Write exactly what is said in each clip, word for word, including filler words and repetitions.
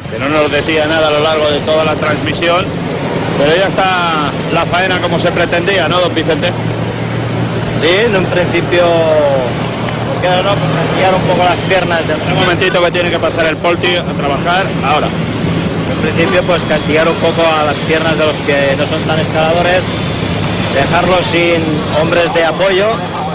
que no nos decía nada a lo largo de toda la transmisión, pero ya está la faena como se pretendía, ¿no, don Vicente? Sí, en un principio nos queda, ¿no?, castigar un poco las piernas. De... Un momentito que tiene que pasar el Polti a trabajar ahora. En principio, pues castigar un poco a las piernas de los que no son tan escaladores, dejarlos sin hombres de apoyo,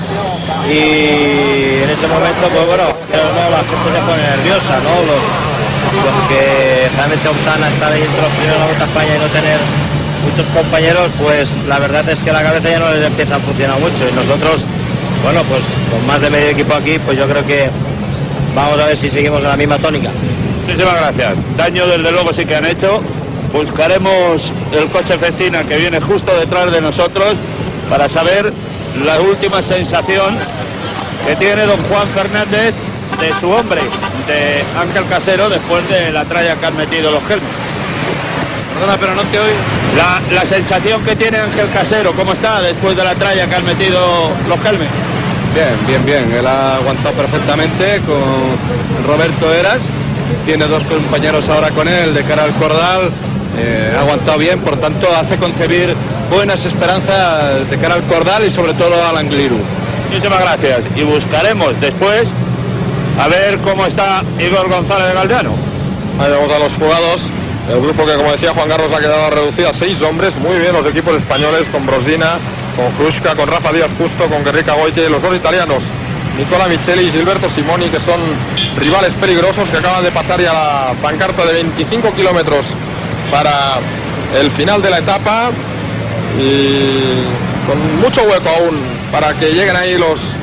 y en ese momento, pues bueno, no, la gente se pone nerviosa, ¿no? Los, los que realmente optan a estar ahí entre los primeros en la Vuelta a España y no tener muchos compañeros, pues la verdad es que la cabeza ya no les empieza a funcionar mucho, y nosotros, bueno, pues con más de medio equipo aquí, pues yo creo que vamos a ver si seguimos en la misma tónica. Muchísimas gracias. Daño desde luego sí que han hecho. Buscaremos el coche Festina que viene justo detrás de nosotros para saber la última sensación que tiene don Juan Fernández de su hombre, de Ángel Casero, después de la tralla que han metido los Gelmes. Perdona, pero no te oigo. La, la sensación que tiene Ángel Casero, ¿cómo está después de la tralla que han metido los Gelmes? Bien, bien, bien. Él ha aguantado perfectamente con Roberto Eras. Tiene dos compañeros ahora con él de cara al Cordal. Eh, ha aguantado bien, por tanto hace concebir buenas esperanzas de cara al Cordal y sobre todo al Angliru. Muchísimas gracias. Y buscaremos después a ver cómo está Igor González de Galdeano. Ahí vamos a los fugados. El grupo que, como decía Juan Carlos, ha quedado reducido a seis hombres. Muy bien los equipos españoles, con Brosina, con Hruška, con Rafa Díaz Justo, con Guerrica Goite, los dos italianos, Nicola Micheli y Gilberto Simoni, que son rivales peligrosos, que acaban de pasar ya la pancarta de veinticinco kilómetros para el final de la etapa, y con mucho hueco aún para que lleguen ahí los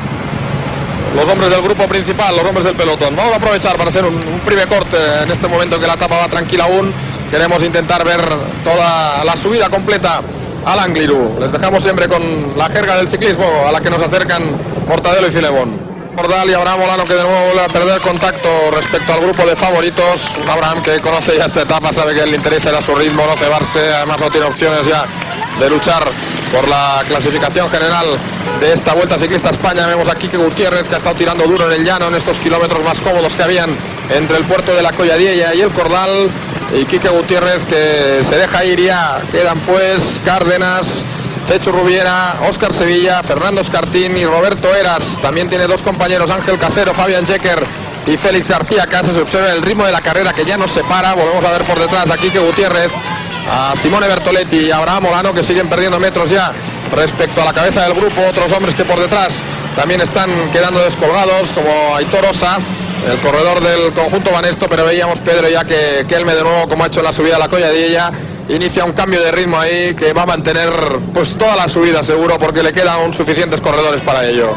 los hombres del grupo principal, los hombres del pelotón. Vamos a aprovechar para hacer un, un primer corte en este momento que la etapa va tranquila aún. Queremos intentar ver toda la subida completa al Angliru. Les dejamos siempre con la jerga del ciclismo a la que nos acercan Mortadelo y Filemón. Cordal y Abraham Olano, que de nuevo vuelve a perder contacto respecto al grupo de favoritos. Un Abraham que conoce ya esta etapa, sabe que le interesa a su ritmo, no cebarse, además no tiene opciones ya de luchar por la clasificación general de esta Vuelta Ciclista a España. Vemos a Quique Gutiérrez, que ha estado tirando duro en el llano en estos kilómetros más cómodos que habían entre el puerto de la Colladiella y el Cordal, y Quique Gutiérrez que se deja ir ya. Quedan pues Cárdenas, Chechu Rubiera, Óscar Sevilla, Fernando Escartín y Roberto Eras. También tiene dos compañeros, Ángel Casero, Fabián Jecker y Félix García Casas. Se observa el ritmo de la carrera que ya nos separa. Volvemos a ver por detrás a Quique Gutiérrez, a Simone Bertoletti y a Abraham Olano, que siguen perdiendo metros ya respecto a la cabeza del grupo. Otros hombres que por detrás también están quedando descolgados, como Aitor Osa, el corredor del conjunto Banesto, pero veíamos Pedro ya que Kelme de nuevo, como ha hecho en la subida a la Colladiella, inicia un cambio de ritmo ahí que va a mantener pues toda la subida seguro, porque le quedan suficientes corredores para ello.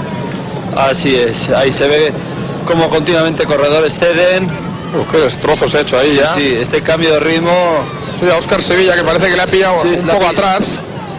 Así es, ahí se ve como continuamente corredores ceden. Uh, qué destrozos he hecho ahí ya. Sí, este cambio de ritmo. Sí, a Óscar Sevilla, que parece que le ha pillado sí, un poco atrás.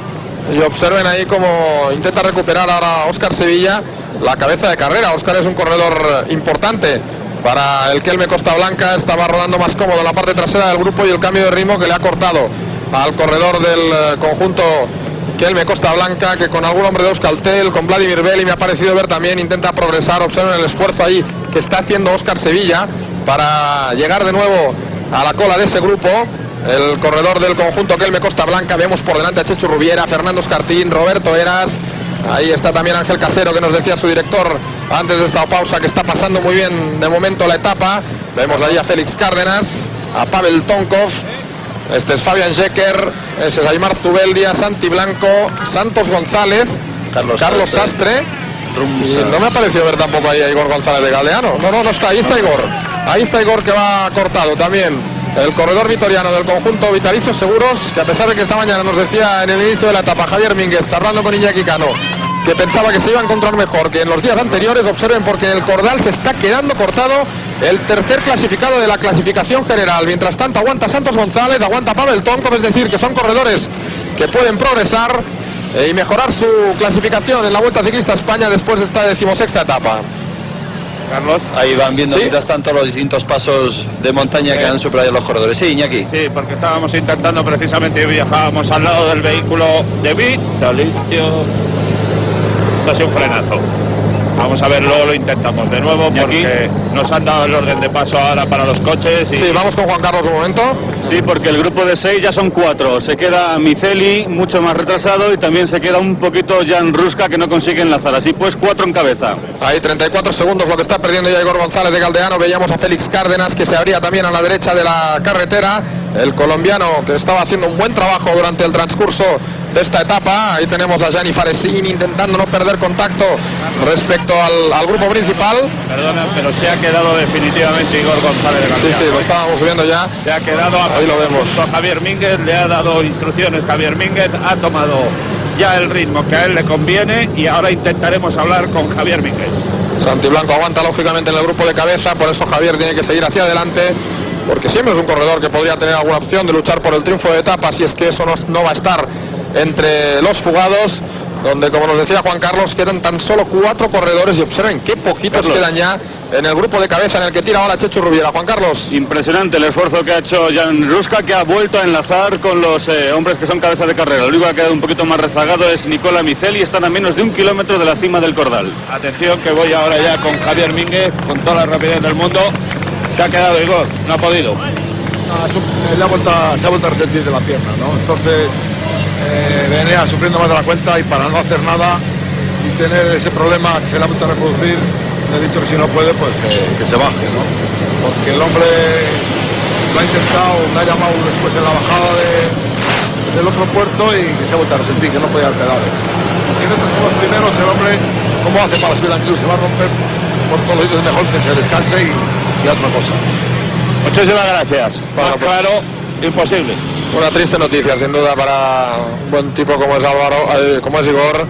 Y observen ahí cómo intenta recuperar ahora Óscar Sevilla la cabeza de carrera. Óscar es un corredor importante para el Kelme Costa Blanca. Estaba rodando más cómodo en la parte trasera del grupo, y el cambio de ritmo que le ha cortado al corredor del conjunto Kelme Costa Blanca, que con algún hombre de Euskaltel, con Vladimir Belli, me ha parecido ver también, intenta progresar. Observen el esfuerzo ahí que está haciendo Óscar Sevilla para llegar de nuevo a la cola de ese grupo. El corredor del conjunto Kelme Costa Blanca, vemos por delante a Chechu Rubiera, Fernando Escartín, Roberto Eras. Ahí está también Ángel Casero, que nos decía su director antes de esta pausa que está pasando muy bien de momento la etapa. Vemos ahí a Félix Cárdenas, a Pavel Tonkov, este es Fabián Jecker, ese es Aymar Zubeldia, Santi Blanco, Santos González, Carlos, Carlos Sastre. Y no me ha parecido ver tampoco ahí a Igor González de Galeano. No, no, no está, ahí está Igor. Ahí está Igor, que va cortado también. El corredor vitoriano del conjunto Vitalicios Seguros, que a pesar de que esta mañana nos decía en el inicio de la etapa Javier Mínguez, charlando con Iñaki Cano, que pensaba que se iba a encontrar mejor que en los días anteriores. Observen, porque el Cordal se está quedando cortado, el tercer clasificado de la clasificación general. Mientras tanto aguanta Santos González, aguanta Pavel Tonkov, es decir, que son corredores que pueden progresar eh, y mejorar su clasificación en la Vuelta Ciclista a España después de esta decimosexta etapa. Carlos, ahí van viendo ¿Sí? mientras tanto los distintos pasos de montaña sí. que han superado los corredores. Sí, Iñaki. Sí, porque estábamos intentando precisamente, viajábamos al lado del vehículo de Vitalicio. Esto ha sido un frenazo. Vamos a ver, luego lo intentamos de nuevo porque nos han dado el orden de paso ahora para los coches. Y... Sí, vamos con Juan Carlos un momento. Sí, porque el grupo de seis ya son cuatro. Se queda Miceli, mucho más retrasado, y también se queda un poquito Jan Ruska, que no consigue enlazar. Así pues, cuatro en cabeza. Ahí treinta y cuatro segundos lo que está perdiendo ya Igor González de Galdeano. Veíamos a Félix Cárdenas, que se abría también a la derecha de la carretera. El colombiano, que estaba haciendo un buen trabajo durante el transcurso de esta etapa. Ahí tenemos a Gianni Faresini intentando no perder contacto respecto al, al grupo principal. Perdona, pero se ha quedado definitivamente Igor González de Galdeano. Sí, sí, lo estábamos subiendo ya. Se ha quedado, ahí lo vemos. Javier Mínguez le ha dado instrucciones. Javier Mínguez ha tomado ya el ritmo que a él le conviene y ahora intentaremos hablar con Javier Mínguez. Santi Blanco aguanta lógicamente en el grupo de cabeza, por eso Javier tiene que seguir hacia adelante, porque siempre es un corredor que podría tener alguna opción de luchar por el triunfo de etapa, si es que eso no, no va a estar entre los fugados, donde, como nos decía Juan Carlos, quedan tan solo cuatro corredores, y observen qué poquitos Carlos. quedan ya en el grupo de cabeza en el que tira ahora Chechu Rubiera. Juan Carlos. Impresionante el esfuerzo que ha hecho Jan Ruska, que ha vuelto a enlazar con los eh, hombres que son cabeza de carrera. Lo único que ha quedado un poquito más rezagado es Nicola Miceli, están a menos de un kilómetro de la cima del Cordal. Atención, que voy ahora ya con Javier Mínguez, con toda la rapidez del mundo. Se ha quedado Igor, no ha podido. No, le ha vuelto, se ha vuelto a resentir de la pierna, ¿no? Entonces eh, venía sufriendo más de la cuenta, y para no hacer nada y tener ese problema que se le ha vuelto a reproducir, le he dicho que si no puede, pues eh, que se baje, ¿no? Porque el hombre lo ha intentado, me ha llamado después en la bajada de, del otro puerto, y que se ha vuelto a resentir, que no podía haber pedales. Si no son los primeros, el hombre, ¿cómo hace para subir la cruz? Se va a romper por todos los sitios. Es mejor que se descanse y, y otra cosa. Muchísimas gracias. Bueno, pues, claro, imposible. Una triste noticia, sin duda, para un buen tipo como es Álvaro, eh, como es Igor,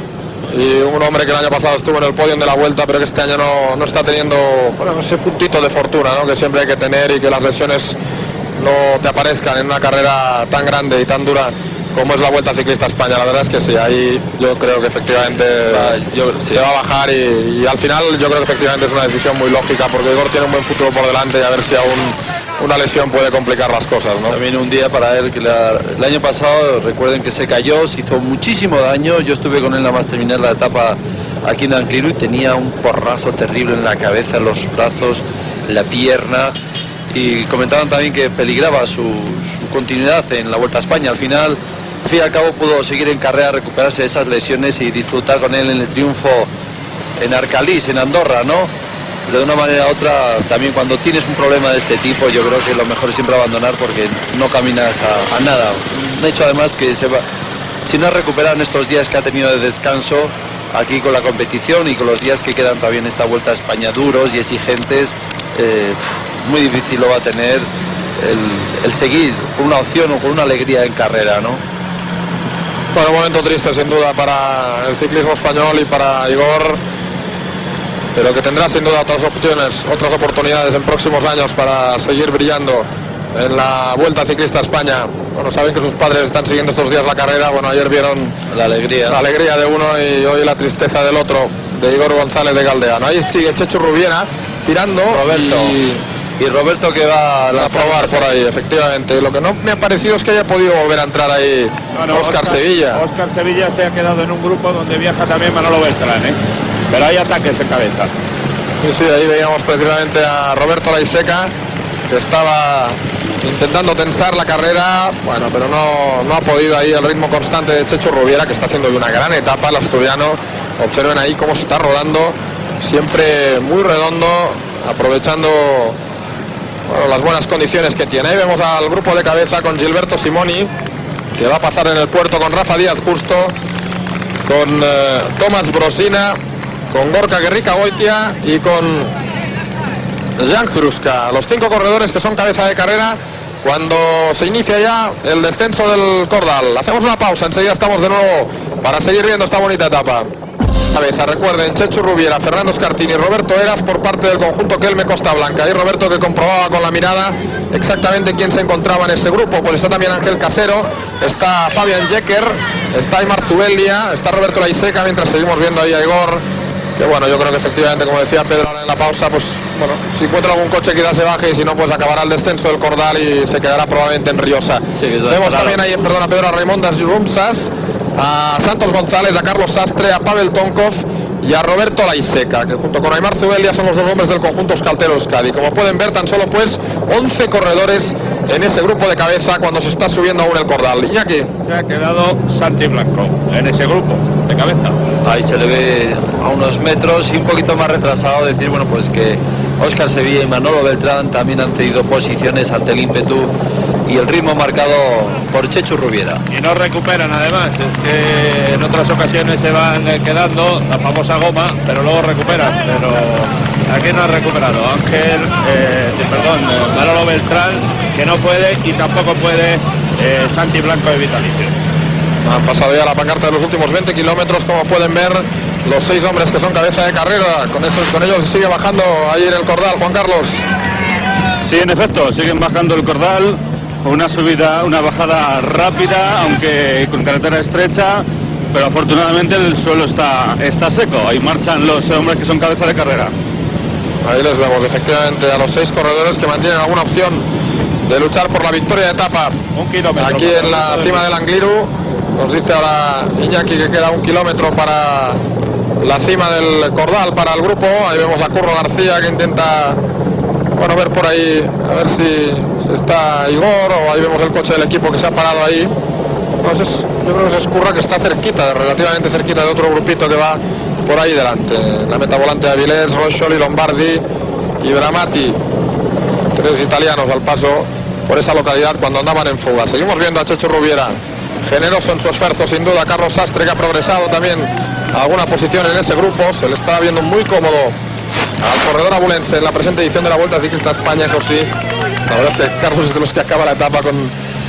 y un hombre que el año pasado estuvo en el podio de la Vuelta, pero que este año no, no está teniendo, bueno, ese puntito de fortuna, ¿no?, que siempre hay que tener, y que las lesiones no te aparezcan en una carrera tan grande y tan dura como es la Vuelta Ciclista España. La verdad es que sí, ahí yo creo que efectivamente sí, yo, sí. se va a bajar, y, y al final yo creo que efectivamente es una decisión muy lógica, porque Igor tiene un buen futuro por delante, y a ver si aún una lesión puede complicar las cosas, ¿no? También un día para él, que la, el año pasado, recuerden que se cayó, se hizo muchísimo daño. Yo estuve con él nada más terminar la etapa aquí en Angliru, y tenía un porrazo terrible en la cabeza, en los brazos, en la pierna, y comentaban también que peligraba su, su continuidad en la Vuelta a España. Al final, al fin y al cabo, pudo seguir en carrera, recuperarse de esas lesiones y disfrutar con él en el triunfo en Arcalís, en Andorra, ¿no? Pero de una manera u otra, también cuando tienes un problema de este tipo, yo creo que lo mejor es siempre abandonar, porque no caminas a, a nada. De hecho, además, que se va, si no recuperan estos días que ha tenido de descanso aquí con la competición, y con los días que quedan todavía en esta Vuelta a España duros y exigentes, eh, muy difícil lo va a tener el, el seguir con una opción o con una alegría en carrera, ¿no? Bueno, un momento triste sin duda para el ciclismo español y para Igor, pero que tendrá sin duda otras opciones, otras oportunidades en próximos años para seguir brillando en la Vuelta Ciclista España. Bueno, saben que sus padres están siguiendo estos días la carrera. Bueno, ayer vieron la alegría, la alegría de uno y hoy la tristeza del otro, de Igor González de Galdeano. Ahí sigue Chechu Rubiera tirando, Roberto. Y, y Roberto que va a, a probar por ahí, efectivamente. Lo que no me ha parecido es que haya podido volver a entrar ahí no, no, Óscar Sevilla. Óscar Sevilla se ha quedado en un grupo donde viaja también Manolo Beltrán, ¿eh? Pero hay ataques en cabeza. Sí, sí, ahí veíamos precisamente a Roberto Laiseca, que estaba intentando tensar la carrera, bueno, pero no, no ha podido. Ahí el ritmo constante de Chechu Rubiera, que está haciendo una gran etapa, el asturiano. Observen ahí cómo se está rodando, siempre muy redondo, aprovechando, bueno, las buenas condiciones que tiene. Ahí vemos al grupo de cabeza con Gilberto Simoni, que va a pasar en el puerto con Rafa Díaz Justo, con eh, Tomás Brosina, con Gorka Gerrikagoitia y con Jan Hruska, los cinco corredores que son cabeza de carrera cuando se inicia ya el descenso del Cordal. Hacemos una pausa, enseguida estamos de nuevo para seguir viendo esta bonita etapa. Cabeza, recuerden, Chechu Rubiera, Fernando Scartini, Roberto Eras por parte del conjunto Kelme Costa Blanca. Y Roberto, que comprobaba con la mirada exactamente quién se encontraba en ese grupo. Pues está también Ángel Casero, está Fabián Jecker, está Aymar Zubelia, está Roberto Laiseca, mientras seguimos viendo ahí a Igor, que bueno, yo creo que efectivamente, como decía Pedro ahora en la pausa, pues bueno, si encuentra algún coche quizás se baje, y si no, pues acabará el descenso del Cordal y se quedará probablemente en Riosa. Sí, vemos claro. También ahí, perdona Pedro, a Raimondas Rumsas, a Santos González, a Carlos Sastre, a Pavel Tonkov y a Roberto Laiseca, que junto con Aimar Zubelia son los dos hombres del conjunto Euskaltel Euskadi. Como pueden ver, tan solo pues once corredores en ese grupo de cabeza cuando se está subiendo aún el cordal. Iñaki. Se ha quedado Santi Blanco en ese grupo de cabeza. Ahí se le ve a unos metros y un poquito más retrasado decir, bueno, pues que Óscar Sevilla y Manolo Beltrán también han cedido posiciones ante el ímpetu y el ritmo marcado por Chechu Rubiera. Y no recuperan además, es que en otras ocasiones se van quedando la famosa goma, pero luego recuperan, pero aquí no ha recuperado Ángel, eh, perdón, eh, Manolo Beltrán, que no puede, y tampoco puede eh, Santi Blanco de Vitalicio. Han pasado ya la pancarta de los últimos veinte kilómetros, como pueden ver, los seis hombres que son cabeza de carrera. Con, eso, con ellos sigue bajando ahí en el cordal, Juan Carlos. Sí, en efecto, siguen bajando el cordal. Una subida, una bajada rápida, aunque con carretera estrecha, pero afortunadamente el suelo está, está seco. Ahí marchan los hombres que son cabeza de carrera. Ahí les vemos efectivamente a los seis corredores que mantienen alguna opción de luchar por la victoria de etapa. Un kilómetro. Aquí en la cima del Angliru, nos dice ahora Iñaki que queda un kilómetro para la cima del cordal para el grupo. Ahí vemos a Curro García que intenta, bueno, ver por ahí, a ver si, si está Igor, o ahí vemos el coche del equipo que se ha parado ahí. No, es, yo creo que es Curra que está cerquita, relativamente cerquita de otro grupito que va por ahí delante. La meta volante de Avilés, Roscioli, Lombardi y Bramati, tres italianos al paso por esa localidad cuando andaban en fuga. Seguimos viendo a Chechu Rubiera, generoso en su esfuerzo sin duda. Carlos Sastre, que ha progresado también a alguna posición en ese grupo, se le está viendo muy cómodo al corredor abulense en la presente edición de la Vuelta Ciclista España. Eso sí, la verdad es que Carlos es de los que acaba la etapa con,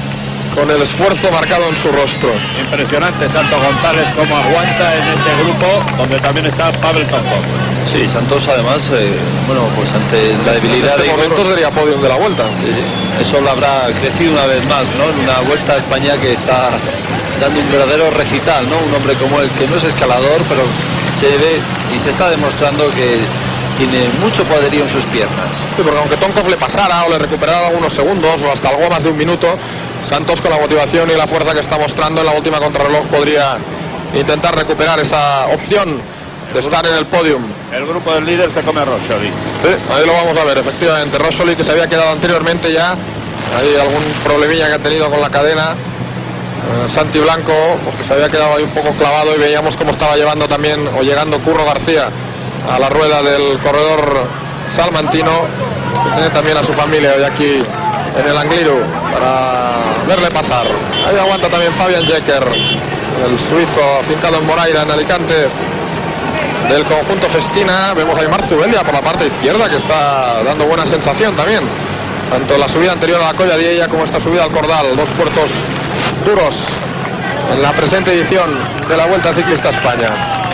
con el esfuerzo marcado en su rostro. Impresionante Santos González cómo aguanta en este grupo, donde también está Pavel Tomkov. Sí, Santos además, eh, bueno, pues ante la debilidad en este de momento sería podium de la Vuelta. Sí, eso lo habrá crecido una vez más, ¿no? En una Vuelta a España que está dando un verdadero recital, ¿no? Un hombre como él, que no es escalador, pero se ve y se está demostrando que tiene mucho poderío en sus piernas. Sí, porque aunque Tomkov le pasara o le recuperara algunos segundos o hasta algo más de un minuto, Santos, con la motivación y la fuerza que está mostrando en la última contrarreloj, podría intentar recuperar esa opción de estar en el podium. El grupo del líder se come a Roscioli. Sí, ahí lo vamos a ver, efectivamente. Roscioli, que se había quedado anteriormente ya, hay algún problemilla que ha tenido con la cadena. Eh, Santi Blanco, porque se había quedado ahí un poco clavado, y veíamos cómo estaba llevando también, o llegando Curro García a la rueda del corredor salmantino, que tiene también a su familia hoy aquí en el Angliru para verle pasar. Ahí aguanta también Fabian Jecker, el suizo afincado en Moraira, en Alicante, del conjunto Festina. Vemos a Aimar Zubelia por la parte izquierda, que está dando buena sensación también, tanto la subida anterior a la Colla de ella como esta subida al Cordal, dos puertos duros en la presente edición de la Vuelta Ciclista España.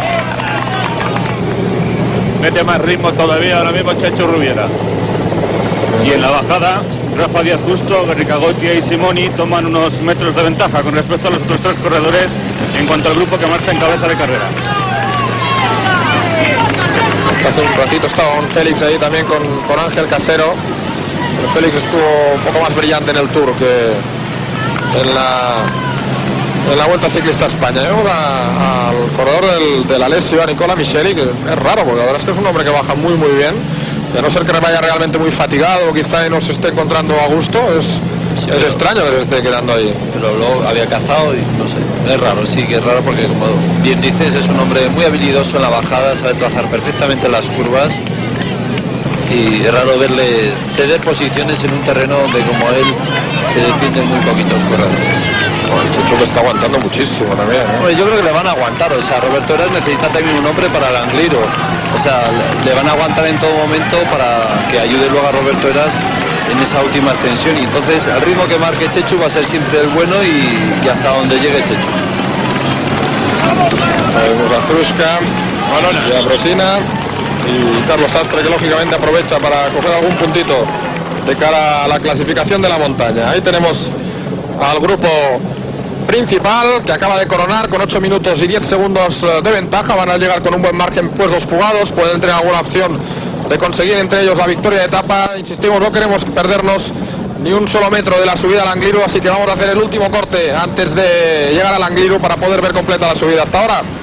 Mete más ritmo todavía ahora mismo Chechu Rubiera. Y en la bajada, Rafa Díaz Justo, Guerrica Goitia y Simoni toman unos metros de ventaja con respecto a los otros tres corredores en cuanto al grupo que marcha en cabeza de carrera. Hace un ratito estaba un Félix ahí también con, con Ángel Casero, pero Félix estuvo un poco más brillante en el Tour que en la, en la Vuelta Ciclista España. Vemos a, al corredor del, del Alessio, a Nicola Micheli, que es raro, porque la verdad es que es un hombre que baja muy muy bien, y a no ser que vaya realmente muy fatigado o quizá no se esté encontrando a gusto, es, sí, es extraño que se esté quedando ahí. Pero luego había cazado y no sé, es raro, sí que es raro, porque como bien dices, es un hombre muy habilidoso en la bajada, sabe trazar perfectamente las curvas, y es raro verle ceder posiciones en un terreno donde, como él, se defienden muy poquitos corredores. Bueno, el Chechu que está aguantando muchísimo también, ¿eh? Bueno, yo creo que le van a aguantar, o sea, Roberto Heras necesita también un hombre para el Angliru, o sea, le, le van a aguantar en todo momento para que ayude luego a Roberto Heras en esa última extensión, y entonces el ritmo que marque Chechu va a ser siempre el bueno, y, y hasta donde llegue Chechu. Vemos a Zruska y a Brosina y Carlos Sastre, que lógicamente aprovecha para coger algún puntito de cara a la clasificación de la montaña. Ahí tenemos al grupo principal, que acaba de coronar con ocho minutos y diez segundos de ventaja. Van a llegar con un buen margen pues los fugados, pueden tener alguna opción de conseguir entre ellos la victoria de etapa. Insistimos, no queremos perdernos ni un solo metro de la subida al Angliru, así que vamos a hacer el último corte antes de llegar al Angliru para poder ver completa la subida. Hasta ahora.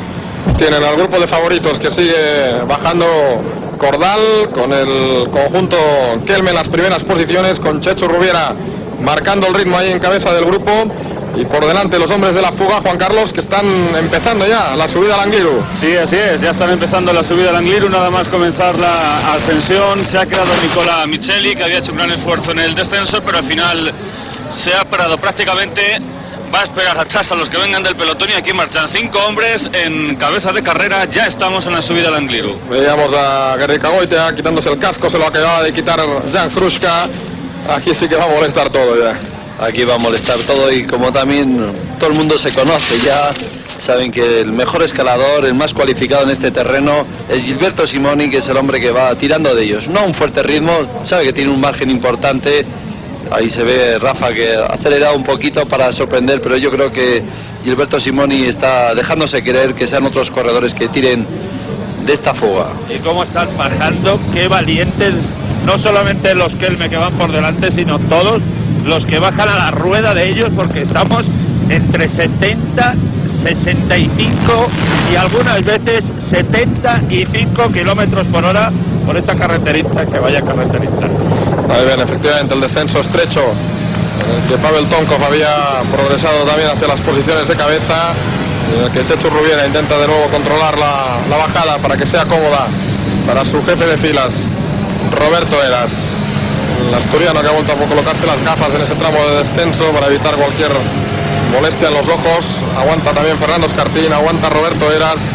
Tienen al grupo de favoritos que sigue bajando Cordal, con el conjunto Kelme en las primeras posiciones, con Chechu Rubiera marcando el ritmo ahí en cabeza del grupo, y por delante los hombres de la fuga, Juan Carlos, que están empezando ya la subida al Angliru. Sí, así es, ya están empezando la subida al Angliru, nada más comenzar la ascensión. Se ha quedado Nicola Micheli, que había hecho un gran esfuerzo en el descenso, pero al final se ha parado prácticamente. Va a esperar atrás a los que vengan del pelotón, y aquí marchan cinco hombres en cabeza de carrera. Ya estamos en la subida al Angliru. Veíamos a Gerrika Goitia quitándose el casco, se lo acababa de quitar Jan Hruska. Aquí sí que va a molestar todo ya. Aquí va a molestar todo, y como también todo el mundo se conoce ya, saben que el mejor escalador, el más cualificado en este terreno es Gilberto Simoni, que es el hombre que va tirando de ellos. No a un fuerte ritmo, sabe que tiene un margen importante. Ahí se ve Rafa que ha acelerado un poquito para sorprender, pero yo creo que Gilberto Simoni está dejándose creer que sean otros corredores que tiren de esta fuga. Y cómo están bajando, qué valientes, no solamente los Kelme que van por delante, sino todos los que bajan a la rueda de ellos, porque estamos entre setenta, sesenta y cinco y algunas veces setenta y cinco kilómetros por hora por esta carreterita, que vaya carreterita. Ahí ven, efectivamente, el descenso estrecho, en el que Pavel Tonkov había progresado también hacia las posiciones de cabeza, en el que Chechu Rubiera intenta de nuevo controlar la, la bajada para que sea cómoda para su jefe de filas, Roberto Heras. El asturiano, que ha vuelto a colocarse las gafas en ese tramo de descenso para evitar cualquier molestia en los ojos. Aguanta también Fernando Escartín, aguanta Roberto Heras.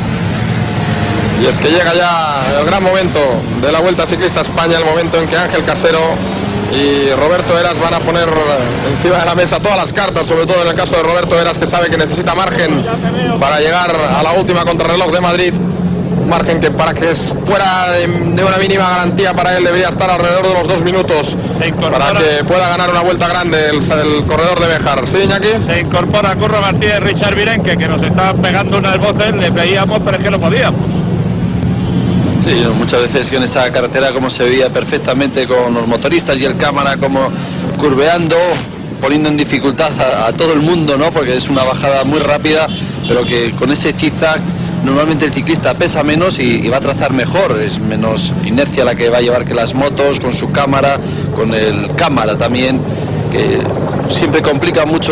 Y es que llega ya el gran momento de la Vuelta Ciclista a España, el momento en que Ángel Casero y Roberto Heras van a poner encima de la mesa todas las cartas, sobre todo en el caso de Roberto Heras, que sabe que necesita margen para llegar a la última contrarreloj de Madrid. Un margen que, para que fuera de, de una mínima garantía para él, debería estar alrededor de los dos minutos para que pueda ganar una vuelta grande el, el corredor de Béjar. ¿Sí, Iñaki? Se incorpora Curro Martínez, Richard Virenque, que nos está pegando unas voces, le veíamos, pero es que no podíamos. Sí, muchas veces en esa carretera, como se veía perfectamente con los motoristas y el cámara como curveando, poniendo en dificultad a, a todo el mundo, ¿no? Porque es una bajada muy rápida, pero que con ese zigzag normalmente el ciclista pesa menos y, y va a trazar mejor, es menos inercia la que va a llevar que las motos, con su cámara, con el cámara también, que siempre complica mucho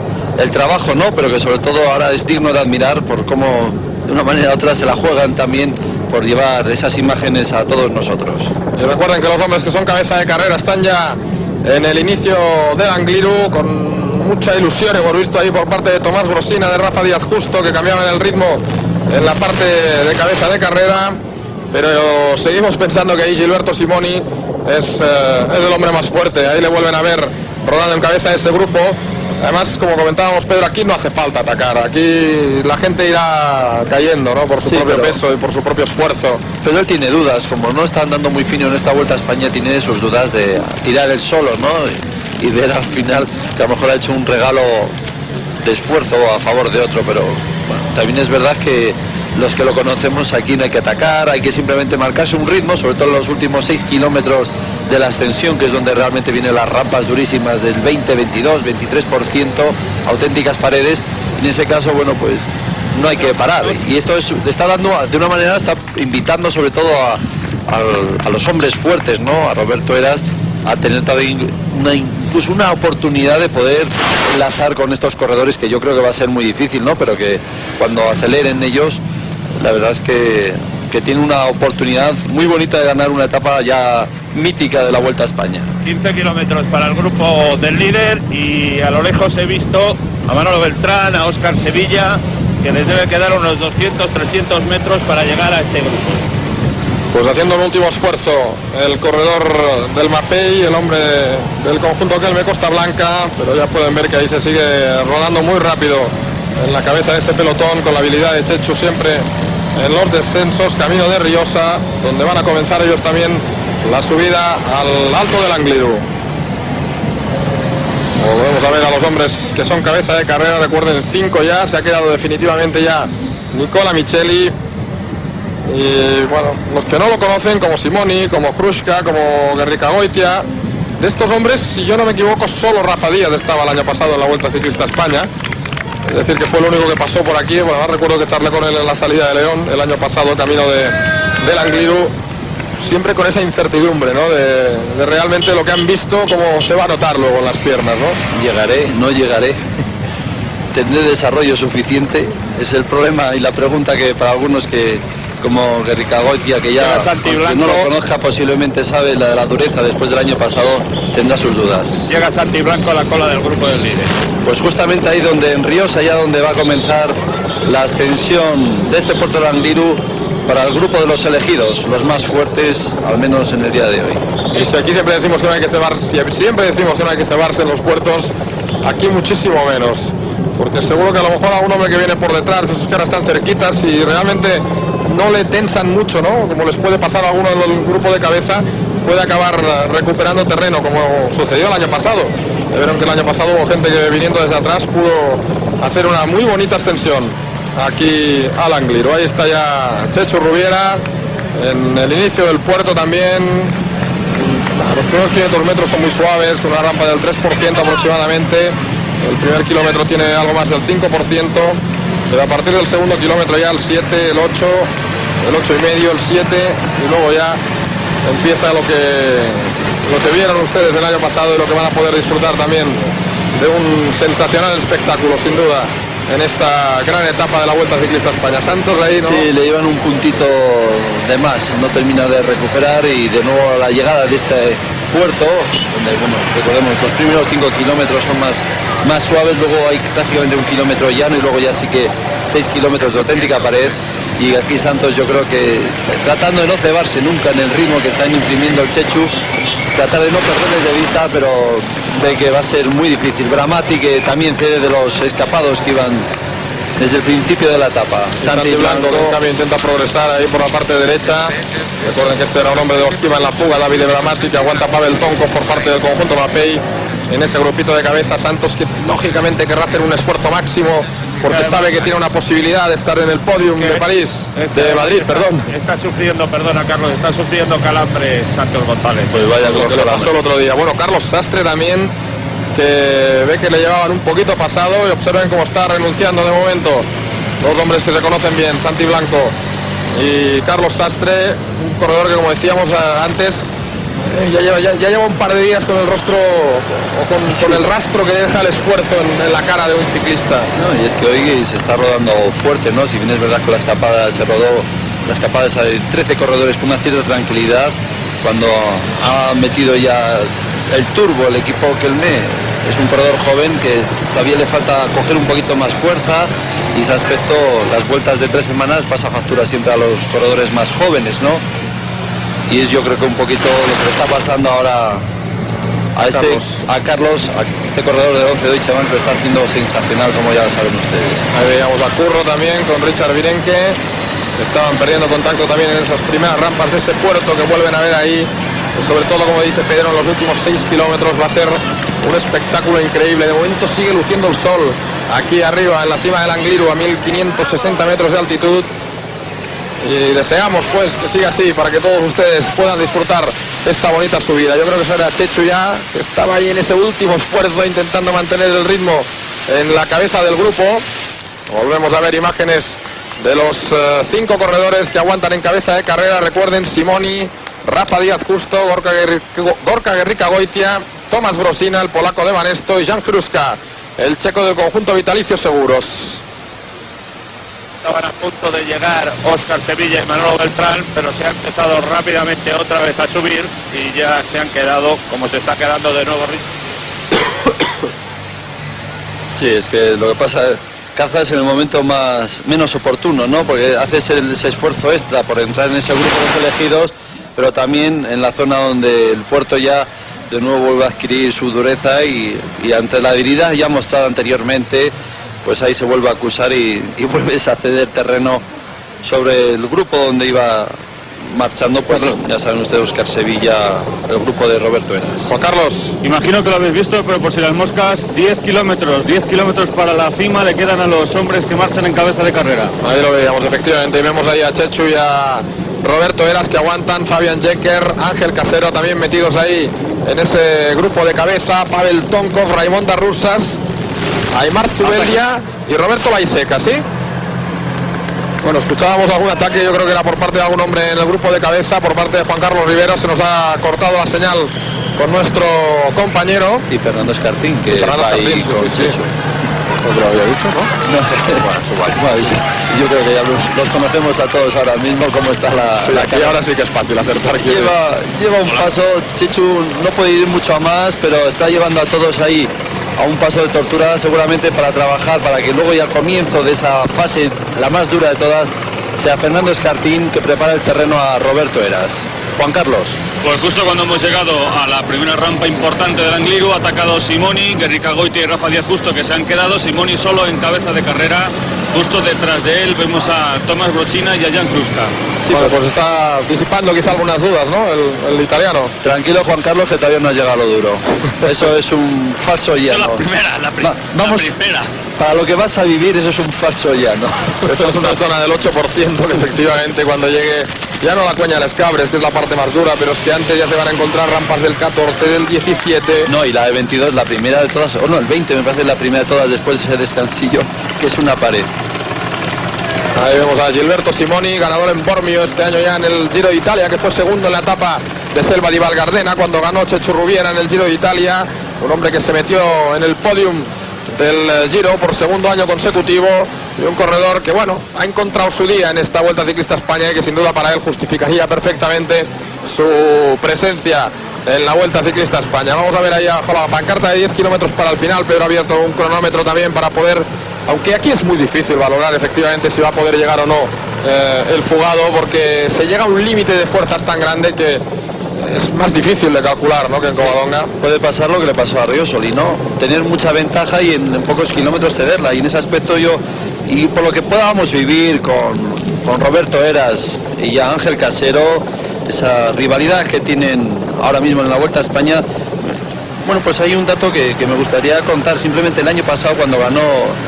el trabajo, ¿no? Pero que sobre todo ahora es digno de admirar por cómo de una manera u otra se la juegan también por llevar esas imágenes a todos nosotros. Y recuerden que los hombres que son cabeza de carrera están ya en el inicio del Angliru, con mucha ilusión hemos visto ahí por parte de Tomás Brosina, de Rafa Díaz Justo, que cambiaban el ritmo en la parte de cabeza de carrera, pero seguimos pensando que ahí Gilberto Simoni es, eh, es el hombre más fuerte. Ahí le vuelven a ver rodando en cabeza de ese grupo. Además, como comentábamos, Pedro, aquí no hace falta atacar, aquí la gente irá cayendo, ¿no? Por su sí, propio pero, peso y por su propio esfuerzo. Pero él tiene dudas, como no está andando muy fino en esta Vuelta a España, tiene sus dudas de tirar él solo, ¿no? Y, y ver al final que a lo mejor ha hecho un regalo de esfuerzo a favor de otro, pero bueno, también es verdad que los que lo conocemos, aquí no hay que atacar, hay que simplemente marcarse un ritmo, sobre todo en los últimos seis kilómetros de la ascensión, que es donde realmente vienen las rampas durísimas del veinte, veintidós, veintitrés por ciento, auténticas paredes. En ese caso, bueno, pues no hay que parar. Y esto es, está dando, de una manera, está invitando sobre todo a, a, a los hombres fuertes, ¿no? A Roberto Heras, a tener también una, incluso una oportunidad de poder enlazar con estos corredores, que yo creo que va a ser muy difícil, ¿no? Pero que cuando aceleren ellos, la verdad es que, que tiene una oportunidad muy bonita de ganar una etapa ya mítica de la Vuelta a España. quince kilómetros para el grupo del líder, y a lo lejos he visto a Manolo Beltrán, a Óscar Sevilla, que les debe quedar unos doscientos, trescientos metros para llegar a este grupo. Pues haciendo un último esfuerzo el corredor del Mapei, el hombre del conjunto Kelme Costa Blanca, pero ya pueden ver que ahí se sigue rodando muy rápido en la cabeza de ese pelotón, con la habilidad de Chechu siempre en los descensos, camino de Riosa, donde van a comenzar ellos también la subida al alto del Angliru. Volvemos a ver a los hombres que son cabeza de carrera, recuerden, cinco ya, se ha quedado definitivamente ya Nicola Micheli. Y bueno, los que no lo conocen, como Simoni, como Hruska, como Gerrika Goitia, de estos hombres, si yo no me equivoco, solo Rafa Díaz estaba el año pasado en la Vuelta Ciclista a España. Es decir, que fue lo único que pasó por aquí. Bueno, ahora recuerdo que charlé con él en la salida de León el año pasado, camino de, del Angliru, siempre con esa incertidumbre, ¿no? De, de realmente lo que han visto, cómo se va a notar luego en las piernas, ¿no? Llegaré, no llegaré. ¿Tendré desarrollo suficiente? Es el problema y la pregunta que para algunos que, como Guerrica Goitia, que ya aunque no lo conozca, posiblemente sabe la de la dureza después del año pasado, tendrá sus dudas. Llega Santi Blanco a la cola del grupo del líder. Pues justamente ahí donde en Ríos, allá donde va a comenzar la ascensión de este Puerto del Angliru para el grupo de los elegidos, los más fuertes, al menos en el día de hoy. Y si aquí siempre decimos que no hay que cebarse, siempre decimos que no hay que cebarse en los puertos, aquí muchísimo menos. Porque seguro que a lo mejor a un hombre que viene por detrás, esos que ahora están cerquitas y realmente no le tensan mucho, ¿no? Como les puede pasar a alguno del grupo de cabeza, puede acabar recuperando terreno, como sucedió el año pasado. Vieron que el año pasado hubo gente que viniendo desde atrás pudo hacer una muy bonita ascensión aquí al Angliru. Ahí está ya Chechu Rubiera, en el inicio del puerto también. Los primeros quinientos metros son muy suaves, con una rampa del tres por ciento aproximadamente. El primer kilómetro tiene algo más del cinco por ciento, pero a partir del segundo kilómetro ya el siete, el ocho, el ocho y medio, el siete, y luego ya empieza lo que, lo que vieron ustedes el año pasado y lo que van a poder disfrutar también de un sensacional espectáculo, sin duda, en esta gran etapa de la Vuelta Ciclista a España. Santos ahí, ¿no? Sí, le llevan un puntito de más, no termina de recuperar y de nuevo a la llegada de este puerto, donde, bueno, recordemos, los primeros cinco kilómetros son más, más suaves, luego hay prácticamente un kilómetro llano y luego ya sí que seis kilómetros de auténtica pared. Y aquí Santos, yo creo que tratando de no cebarse nunca en el ritmo que están imprimiendo el Chechu, tratar de no perderles de vista, pero ve que va a ser muy difícil. Bramati, que también cede de los escapados que iban desde el principio de la etapa. Santi Blanco, que en cambio intenta progresar ahí por la parte derecha. Recuerden que este era un hombre de los que iba en la fuga, David Bramati, que aguanta Pavel Tonkov por parte del conjunto Mapei. En ese grupito de cabeza, Santos, que lógicamente querrá hacer un esfuerzo máximo porque sabe que tiene una posibilidad de estar en el podium de París, de Madrid, perdón. Está sufriendo, perdona Carlos, está sufriendo calambres Santos González. Pues vaya lo que le pasó el otro día. Bueno, Carlos Sastre también, que ve que le llevaban un poquito pasado, y observen cómo está renunciando de momento. Dos hombres que se conocen bien, Santi Blanco y Carlos Sastre, un corredor que, como decíamos antes, Ya lleva, ya, ya lleva un par de días con el rostro o con, sí. con el rastro que deja el esfuerzo en, en la cara de un ciclista. No, y es que hoy se está rodando fuerte, ¿no? Si bien es verdad que la escapada se rodó, la escapada es de trece corredores con una cierta tranquilidad, cuando ha metido ya el turbo el equipo Kelme, es un corredor joven que todavía le falta coger un poquito más fuerza, y ese aspecto, las vueltas de tres semanas pasa factura siempre a los corredores más jóvenes, ¿no? Y es yo creo que un poquito lo que le está pasando ahora a este Carlos. a Carlos, a este corredor de once Deutsche Bank, que lo está haciendo sensacional, como ya saben ustedes. Ahí veíamos a Curro también con Richard Virenque, estaban perdiendo contacto también en esas primeras rampas de ese puerto que vuelven a ver ahí. Y sobre todo, como dice Pedro, en los últimos seis kilómetros va a ser un espectáculo increíble. De momento sigue luciendo el sol aquí arriba en la cima del Angliru a mil quinientos sesenta metros de altitud. Y deseamos pues que siga así para que todos ustedes puedan disfrutar esta bonita subida. Yo creo que eso era Chechu ya, que estaba ahí en ese último esfuerzo intentando mantener el ritmo en la cabeza del grupo. Volvemos a ver imágenes de los uh, cinco corredores que aguantan en cabeza de carrera. Recuerden, Simoni, Rafa Díaz Justo, Gorka, Guerri Gorka Guerrica Goitia, Tomás Brosina, el polaco de Banesto, y Jan Hruska, el checo del conjunto Vitalicio Seguros. Estaban a punto de llegar Óscar Sevilla y Manolo Beltrán, pero se ha empezado rápidamente otra vez a subir y ya se han quedado, como se está quedando de nuevo. Sí, es que lo que pasa, cazas en el momento más menos oportuno, ¿no? Porque haces el, ese esfuerzo extra por entrar en ese grupo de los elegidos, pero también en la zona donde el puerto ya de nuevo vuelve a adquirir su dureza y, y ante la habilidad ya mostrada anteriormente, pues ahí se vuelve a acusar y, y vuelves a ceder terreno sobre el grupo donde iba marchando, pues ya saben ustedes, Óscar Sevilla, el grupo de Roberto Heras. Juan Carlos. Imagino que lo habéis visto, pero por si las moscas, diez kilómetros, diez kilómetros para la cima le quedan a los hombres que marchan en cabeza de carrera. Ahí lo veíamos, efectivamente, y vemos ahí a Chechu y a Roberto Heras que aguantan, Fabián Jecker, Ángel Casero también metidos ahí en ese grupo de cabeza, Pavel Tonkov, Raimonda Rusas, Aymar Zubelia y Roberto Laiseca, ¿sí? Bueno, escuchábamos algún ataque, yo creo que era por parte de algún hombre en el grupo de cabeza, por parte de Juan Carlos Rivera. Se nos ha cortado la señal con nuestro compañero. Y Fernando Escartín, que y Fernando va Escartín, ahí sí, con sí, sí. Chechu. No te lo había dicho, ¿no? No, bueno, yo creo que ya los, los conocemos a todos ahora mismo, cómo está la, Sí, la aquí ahora sí que es fácil acertar quién es. lleva, lleva un paso. Chechu no puede ir mucho a más, pero está llevando a todos ahí a un paso de tortura, seguramente para trabajar, para que luego ya al comienzo de esa fase, la más dura de todas, sea Fernando Escartín que prepara el terreno a Roberto Heras. Juan Carlos. Pues justo cuando hemos llegado a la primera rampa importante del Angliru, ha atacado Simoni, Gerrika Goiti y Rafa Díaz Justo, que se han quedado. Simoni solo en cabeza de carrera. Justo detrás de él vemos a Tomás Brochina y a Jan Kruska. Sí, bueno, pues está disipando quizá algunas dudas, ¿no? El, el italiano. Tranquilo, Juan Carlos, que todavía no has llegado a lo duro. Eso es un falso llano. Esa es la primera, la, pri Va, vamos, la primera. Para lo que vas a vivir, eso es un falso llano. Esta es una zona del ocho por ciento que efectivamente cuando llegue, ya no la Cueña de las Cabres, que es la parte más dura, pero es que antes ya se van a encontrar rampas del catorce, del diecisiete. No, y la de veintidós, la primera de todas, o no, el veinte me parece la primera de todas, después de ese descansillo, que es una pared. Ahí vemos a Gilberto Simoni, ganador en Bormio este año ya en el Giro de Italia, que fue segundo en la etapa de Selva di Valgardena cuando ganó Chechu Rubiera en el Giro de Italia. Un hombre que se metió en el podium del Giro por segundo año consecutivo y un corredor que, bueno, ha encontrado su día en esta Vuelta Ciclista a España y que sin duda para él justificaría perfectamente su presencia en la Vuelta Ciclista a España. Vamos a ver ahí abajo la pancarta de diez kilómetros para el final. Pedro ha abierto un cronómetro también para poder, aunque aquí es muy difícil valorar efectivamente si va a poder llegar o no eh, el fugado, porque se llega a un límite de fuerzas tan grande que es más difícil de calcular, ¿no?, que en Covadonga. Puede pasar lo que le pasó a Riosoli, ¿no? Tener mucha ventaja y en, en pocos kilómetros cederla. Y en ese aspecto yo, y por lo que podamos vivir con, con Roberto Heras y ya Ángel Casero, esa rivalidad que tienen ahora mismo en la Vuelta a España, bueno, pues hay un dato que, que me gustaría contar. Simplemente el año pasado, cuando ganó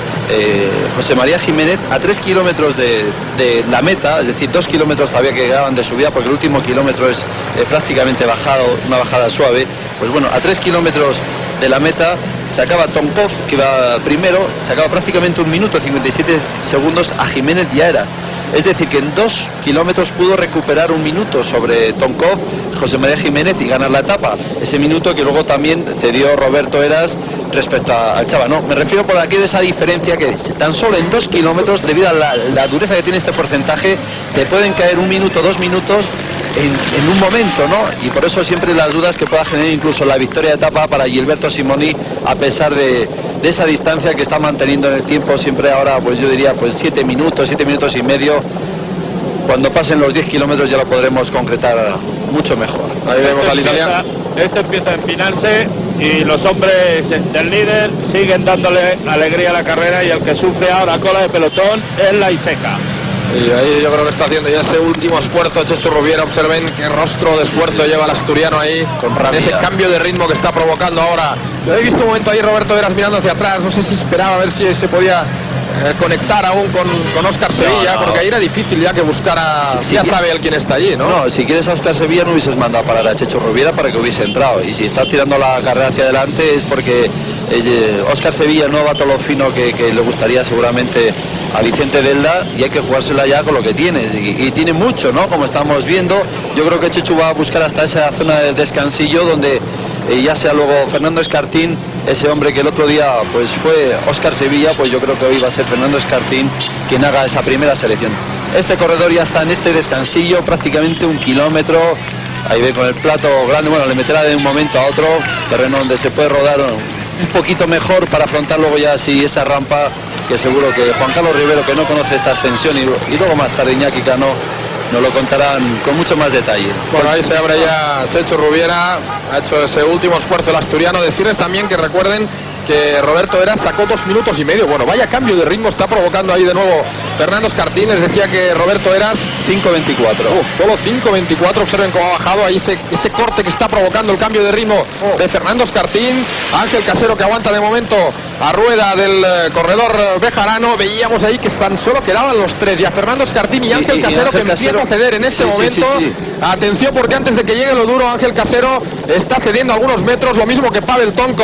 eh, José María Jiménez, a tres kilómetros de, de la meta, es decir, dos kilómetros todavía que quedaban de subida, porque el último kilómetro es eh, prácticamente bajado, una bajada suave, pues bueno, a tres kilómetros de la meta sacaba Tonkov, que iba primero, sacaba prácticamente un minuto cincuenta y siete segundos a Jiménez y a Heras. Es decir, que en dos kilómetros pudo recuperar un minuto sobre Tonkov, José María Jiménez, y ganar la etapa. Ese minuto que luego también cedió Roberto Heras respecto al Chava. No, me refiero por aquí de esa diferencia que tan solo en dos kilómetros, debido a la, la dureza que tiene este porcentaje, te pueden caer un minuto, dos minutos en, en un momento, ¿no? Y por eso siempre las dudas que pueda generar incluso la victoria de etapa para Gilberto Simoni, a pesar de, de esa distancia que está manteniendo en el tiempo, siempre ahora, pues yo diría, pues siete minutos, siete minutos y medio. Cuando pasen los diez kilómetros ya lo podremos concretar mucho mejor. Ahí vemos al italiano. Esto empieza a empinarse y los hombres del líder siguen dándole alegría a la carrera, y el que sufre ahora cola de pelotón es Laiseca. Y ahí yo creo que está haciendo ya ese último esfuerzo Chechu Rubiera. Observen qué rostro de esfuerzo lleva el asturiano ahí, con ese cambio de ritmo que está provocando ahora. Yo he visto un momento ahí Roberto Heras mirando hacia atrás, no sé si esperaba a ver si se podía eh, conectar aún con, con Óscar Sevilla, no, no. porque ahí era difícil ya que buscara, sí, sí, ya sí, sabe él quién está allí, ¿no? No, si quieres a Óscar Sevilla no hubieses mandado a parar a Chechu Rubiera para que hubiese entrado, y si estás tirando la carrera hacia adelante es porque eh, Óscar Sevilla no va todo lo fino que, que le gustaría seguramente a Vicente Delda, y hay que jugársela ya con lo que tiene, y, y tiene mucho, ¿no? Como estamos viendo, yo creo que Chechu va a buscar hasta esa zona de descansillo donde eh, ya sea luego Fernando Escartín, ese hombre que el otro día pues fue Óscar Sevilla, pues yo creo que hoy va a ser Fernando Escartín quien haga esa primera selección. Este corredor ya está en este descansillo, prácticamente un kilómetro, ahí ve con el plato grande, bueno, le meterá de un momento a otro, terreno donde se puede rodar un poquito mejor para afrontar luego ya así esa rampa, que seguro que Juan Carlos Rivero, que no conoce esta extensión, y, y luego más tarde Iñaki Cano nos lo contarán con mucho más detalle. Bueno, ahí se abre ya Chechu Rubiera, ha hecho ese último esfuerzo el asturiano. Decirles también que recuerden que Roberto Heras sacó dos minutos y medio. Bueno, vaya cambio de ritmo está provocando ahí de nuevo Fernando Escartín. Les decía que Roberto Heras cinco veinticuatro. Oh, solo cinco veinticuatro. Observen cómo ha bajado ahí ese, ese corte que está provocando el cambio de ritmo oh. de Fernando Escartín. Ángel Casero, que aguanta de momento a rueda del eh, corredor bejarano. Veíamos ahí que tan solo quedaban los tres, ya Fernando Escartín y Ángel y, y Casero, Ángel que Casero, empieza a ceder en este sí, momento. Sí, sí, sí. Atención, porque antes de que llegue lo duro, Ángel Casero está cediendo algunos metros, lo mismo que Pavel Tonkov.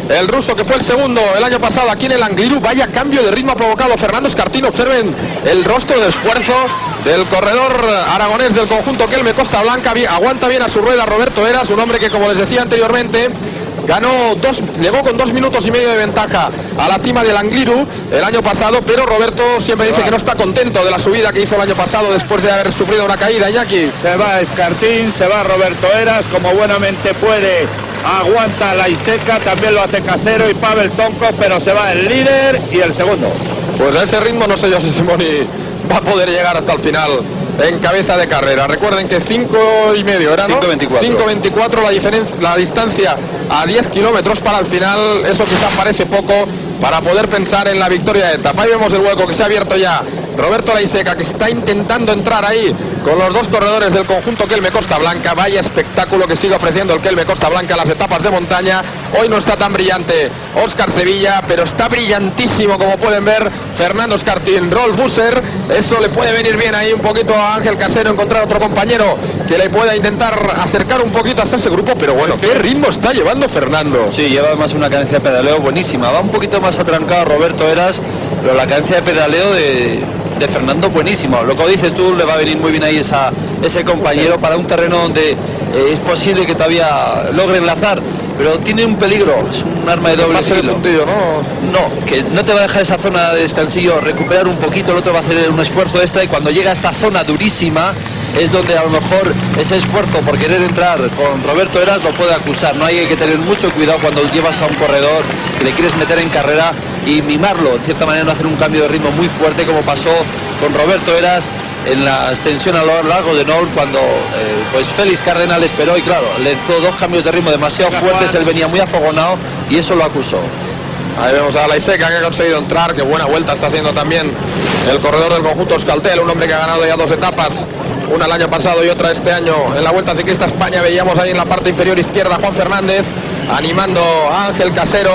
el ruso que fue el segundo el año pasado aquí en el Angliru. Vaya cambio de ritmo ha provocado Fernando Escartín. Observen el rostro de esfuerzo del corredor aragonés del conjunto Kelme Costa Blanca. Aguanta bien a su rueda Roberto Heras, un hombre que, como les decía anteriormente, ganó dos, llegó con dos minutos y medio de ventaja a la cima del Angliru el año pasado, pero Roberto siempre dice que no está contento de la subida que hizo el año pasado después de haber sufrido una caída. Iñaki. Se va Escartín, se va Roberto Heras, como buenamente puede, aguanta la Iseca, también lo hace Casero y Pavel Tonkov, pero se va el líder y el segundo. Pues a ese ritmo no sé yo si Simoni va a poder llegar hasta el final en cabeza de carrera. Recuerden que cinco y medio era, ¿no? cinco veinticuatro la diferencia, la distancia a diez kilómetros para el final. Eso quizás parece poco para poder pensar en la victoria de etapa. Ahí vemos el hueco que se ha abierto ya. Roberto Laiseca, que está intentando entrar ahí con los dos corredores del conjunto Kelme Costa Blanca. Vaya espectáculo que sigue ofreciendo el Kelme Costa Blanca en las etapas de montaña. Hoy no está tan brillante Óscar Sevilla, pero está brillantísimo, como pueden ver, Fernando Escartín. Rolf Busser, eso le puede venir bien ahí un poquito a Ángel Casero, encontrar otro compañero que le pueda intentar acercar un poquito hasta ese grupo. Pero bueno, qué ritmo está llevando Fernando. Sí, lleva además una cadencia de pedaleo buenísima. Va un poquito más atrancado Roberto Heras, pero la cadencia de pedaleo de... de Fernando buenísimo. Lo que dices tú, le va a venir muy bien ahí esa, ese compañero para un terreno donde eh, es posible que todavía logre enlazar, pero tiene un peligro, es un arma de doble filo. ¿no? No, que no te va a dejar esa zona de descansillo recuperar un poquito, el otro va a hacer un esfuerzo extra y cuando llega a esta zona durísima es donde a lo mejor ese esfuerzo por querer entrar con Roberto Heras lo puede acusar. No hay que tener mucho cuidado cuando llevas a un corredor que le quieres meter en carrera y mimarlo, en cierta manera no hacer un cambio de ritmo muy fuerte como pasó con Roberto Heras en la extensión a lo largo de Nol, cuando eh, pues Félix Cardenal esperó y claro, le hizo dos cambios de ritmo demasiado fuertes, él venía muy afogonado y eso lo acusó. Ahí vemos a Laiseca, que ha conseguido entrar, qué buena vuelta está haciendo también el corredor del conjunto Euskaltel, un hombre que ha ganado ya dos etapas, una el año pasado y otra este año en la Vuelta Ciclista España. Veíamos ahí en la parte inferior izquierda a Juan Fernández animando a Ángel Casero.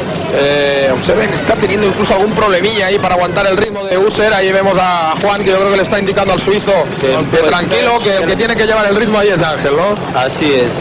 Eh, observen que está teniendo incluso algún problemilla ahí para aguantar el ritmo de User. Ahí vemos a Juan, que yo creo que le está indicando al suizo que, que tranquilo, que el que tiene que llevar el ritmo ahí es Ángel, ¿no? Así es.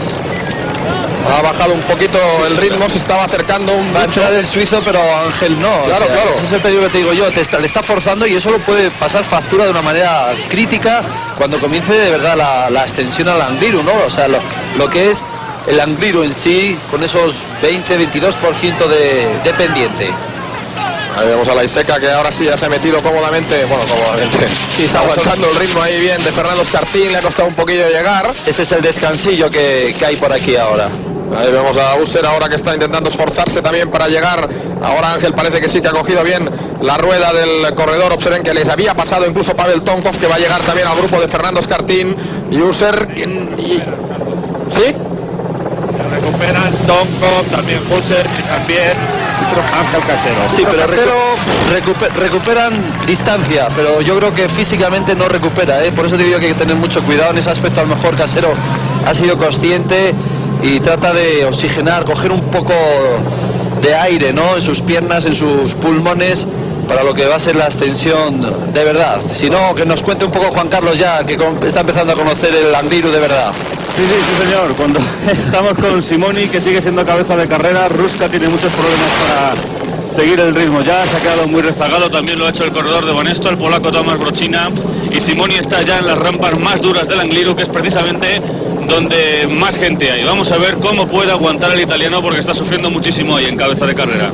Ha bajado un poquito sí, el ritmo, claro. Se estaba acercando un va a entrar el suizo, pero Ángel no. Claro, o sea, claro. Ese es el peligro que te digo yo, te está, le está forzando y eso lo puede pasar factura de una manera crítica cuando comience de verdad la, la extensión al Angliru, ¿no? O sea, lo, lo que es el Angliru en sí, con esos veinte veintidós por ciento de, de pendiente. Ahí vemos a Laiseca, que ahora sí ya se ha metido cómodamente, bueno, cómodamente, sí, está aguantando el ritmo ahí bien de Fernando Escartín, le ha costado un poquillo llegar. Este es el descansillo que, que hay por aquí ahora. Ahí vemos a User ahora que está intentando esforzarse también para llegar. Ahora Ángel parece que sí que ha cogido bien la rueda del corredor. Observen que les había pasado incluso Pavel Tonkov, que va a llegar también al grupo de Fernando Escartín y User. Y... ¿Sí? Recuperan Tonkov, también User y también Ángel Casero. Sí, pero Casero recuper, recuperan distancia, pero yo creo que físicamente no recupera, ¿eh? Por eso digo que hay que tener mucho cuidado en ese aspecto. A lo mejor Casero ha sido consciente y trata de oxigenar, coger un poco de aire, ¿no? En sus piernas, en sus pulmones, para lo que va a ser la extensión de verdad. Si no, que nos cuente un poco Juan Carlos ya, que está empezando a conocer el Angliru de verdad. Sí, sí, sí, señor. Cuando estamos con Simoni, que sigue siendo cabeza de carrera, Ruska tiene muchos problemas para seguir el ritmo ya, se ha quedado muy rezagado, también lo ha hecho el corredor de Bonesto, el polaco Tomasz Brochina, y Simoni está ya en las rampas más duras del Angliru, que es precisamente donde más gente hay. Vamos a ver cómo puede aguantar el italiano, porque está sufriendo muchísimo ahí en cabeza de carrera.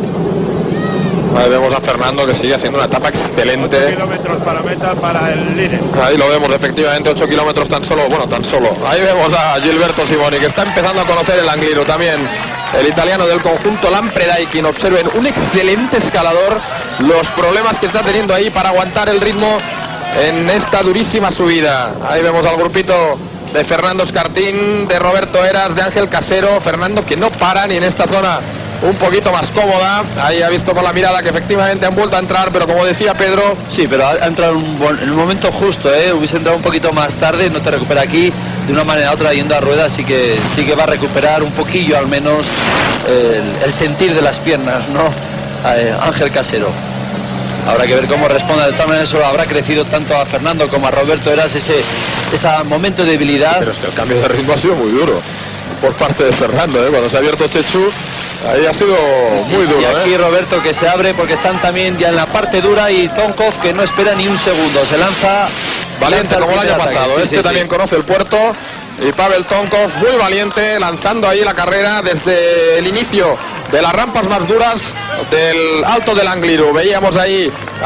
Ahí vemos a Fernando, que sigue haciendo una etapa excelente. ocho kilómetros para meta para el líder. Ahí lo vemos, efectivamente, ocho kilómetros tan solo, bueno, tan solo. Ahí vemos a Gilberto Simoni, que está empezando a conocer el Angliru también. El italiano del conjunto Lampredaikin. Observen, un excelente escalador, los problemas que está teniendo ahí para aguantar el ritmo en esta durísima subida. Ahí vemos al grupito de Fernando Escartín, de Roberto Heras, de Ángel Casero. Fernando, que no para ni en esta zona un poquito más cómoda. Ahí ha visto con la mirada que efectivamente han vuelto a entrar, pero como decía Pedro... Sí, pero ha entrado en, un buen, en el momento justo, ¿eh? Hubiese entrado un poquito más tarde, no te recupera aquí de una manera u otra yendo a rueda, así que sí que va a recuperar un poquillo al menos el, el sentir de las piernas, ¿no? Eh, Ángel Casero. Habrá que ver cómo responde. De todas maneras, eso habrá crecido tanto a Fernando como a Roberto Heras ese, ese momento de debilidad. Pero es que el cambio de ritmo ha sido muy duro por parte de Fernando, ¿eh? Cuando se ha abierto Chechu, Ahí ha sido muy duro. Y aquí ¿eh? Roberto que se abre porque están también ya en la parte dura y Tonkov que no espera ni un segundo. Se lanza valiente lanza como el año ataque. pasado. Sí, este sí, también sí. conoce el puerto. Y Pavel Tonkov muy valiente, lanzando ahí la carrera desde el inicio de las rampas más duras del Alto del Angliru. Veíamos ahí